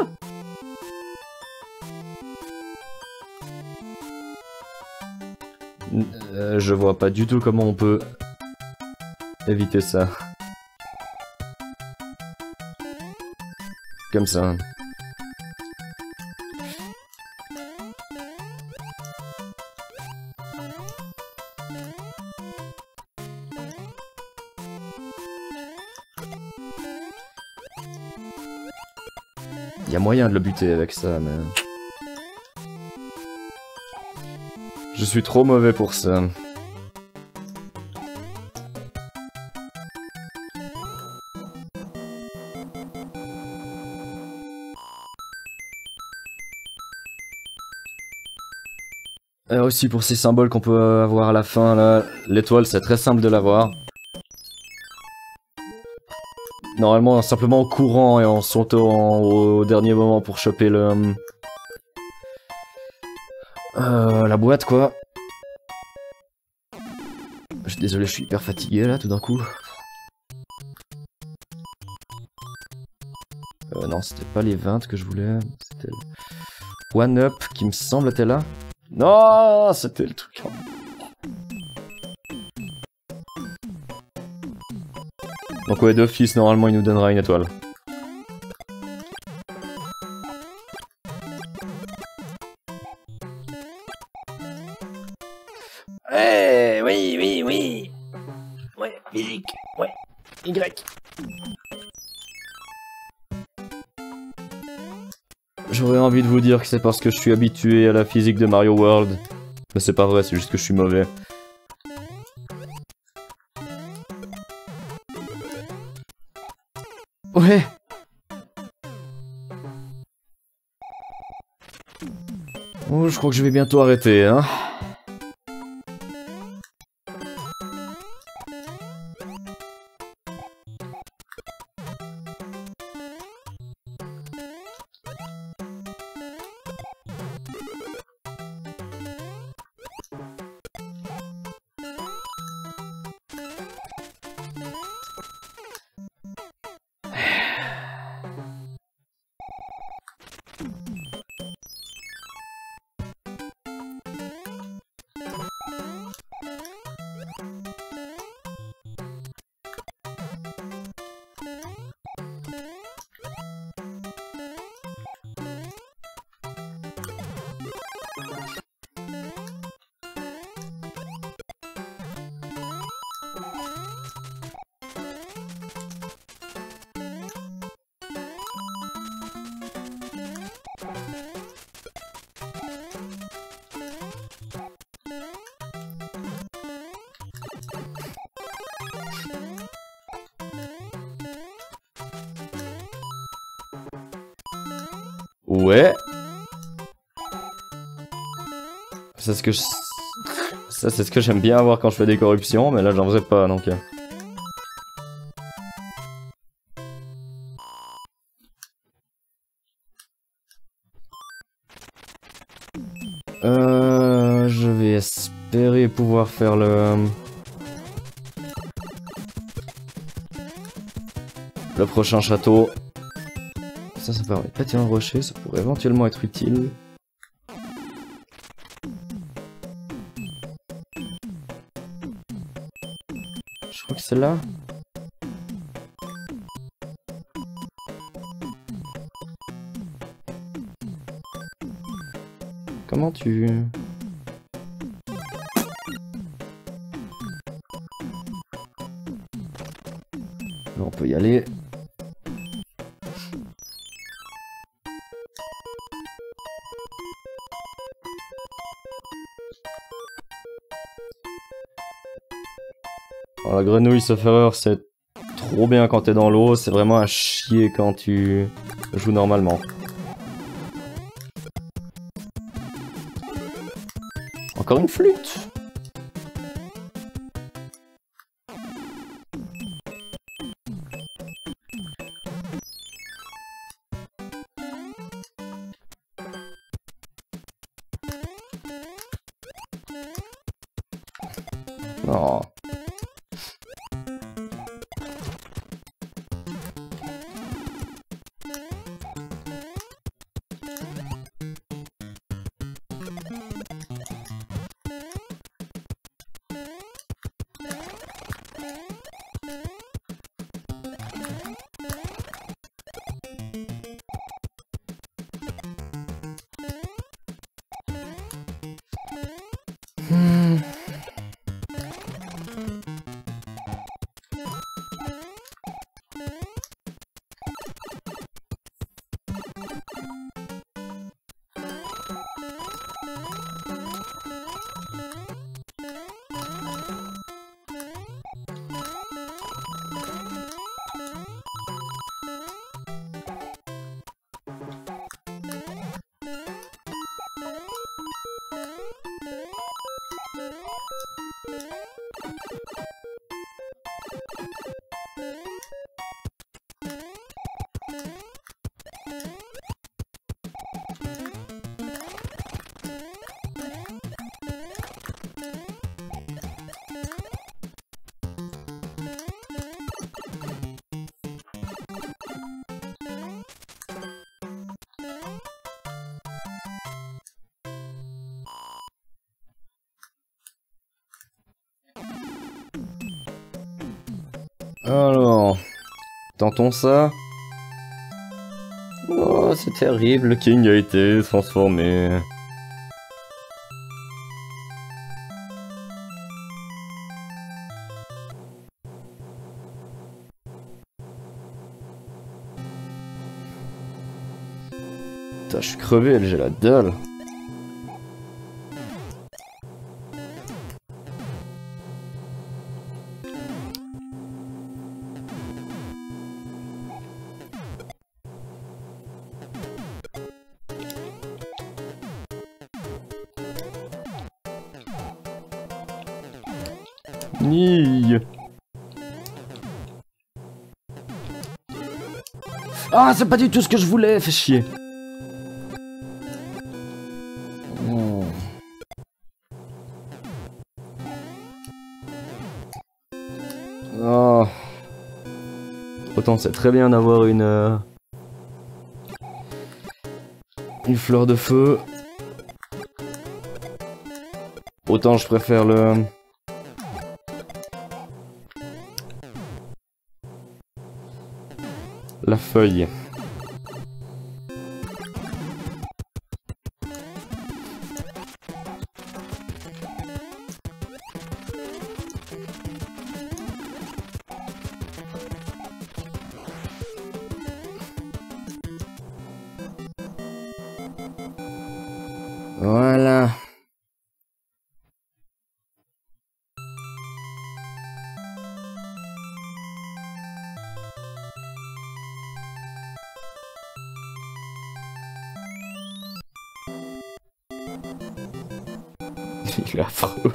euh, Je vois pas du tout comment on peut éviter ça. Comme ça. Il y a moyen de le buter avec ça, mais... Je suis trop mauvais pour ça. Et aussi pour ces symboles qu'on peut avoir à la fin, là, l'étoile c'est très simple de l'avoir. Normalement simplement en courant et en sautant au dernier moment pour choper le... Euh, la boîte quoi. Je suis désolé, je suis hyper fatigué là tout d'un coup. Euh, non, c'était pas les vingt que je voulais, c'était le One Up qui me semble était là. Non, c'était le truc. Donc ouais, d'office, normalement il nous donnera une étoile. Eh, oui, oui, oui. Ouais, physique, ouais. Y. J'aurais envie de vous dire que c'est parce que je suis habitué à la physique de Mario World. Mais c'est pas vrai, c'est juste que je suis mauvais. Ouais. Oh, je crois que je vais bientôt arrêter, hein. Ouais. C'est ce que je... Ça c'est ce que j'aime bien avoir quand je fais des corruptions, mais là j'en faisais pas donc... Euh... Je vais espérer pouvoir faire le... Le prochain château. Ça, ça permet de péter un rocher, ça pourrait éventuellement être utile. Je crois que c'est là. Comment tu... Là, on peut y aller. Alors, la grenouille sauf erreur, c'est trop bien quand t'es dans l'eau, c'est vraiment à chier quand tu joues normalement. Encore une flûte. Non. Hmm. Alors, tentons ça. Oh, c'est terrible, le King a été transformé. Putain, je suis crevé, j'ai la dalle. Ni. Ah, c'est pas du tout ce que je voulais, fais chier. Oh. Oh. Autant c'est très bien d'avoir une euh... une fleur de feu. Autant je préfère le la feuille. Voilà. Il est affreux.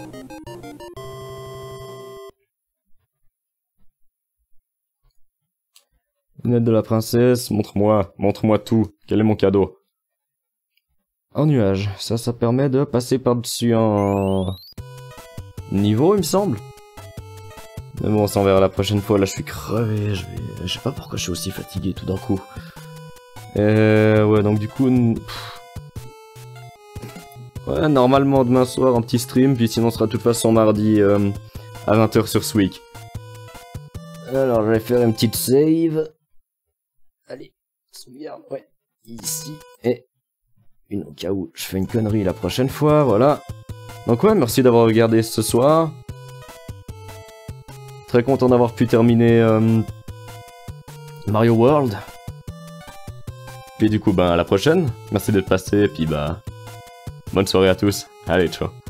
Lunette de la princesse, montre-moi, montre-moi tout. Quel est mon cadeau? Un nuage, ça, ça permet de passer par-dessus un niveau, il me semble. Mais bon, on s'en verra la prochaine fois. Là, je suis crevé, je vais... Je sais pas pourquoi je suis aussi fatigué tout d'un coup. Euh... Ouais, donc du coup... Pff. Ouais, normalement demain soir un petit stream, puis sinon on sera de toute façon mardi euh, à vingt heures sur Switch. Alors je vais faire une petite save. Allez, sauvegarde, ouais, ici, et une au cas où je fais une connerie la prochaine fois, voilà. Donc ouais, merci d'avoir regardé ce soir. Très content d'avoir pu terminer euh, Mario World. Puis du coup, ben à la prochaine. Merci d'être passé, et puis bah... bonne soirée à tous. Allez, ciao.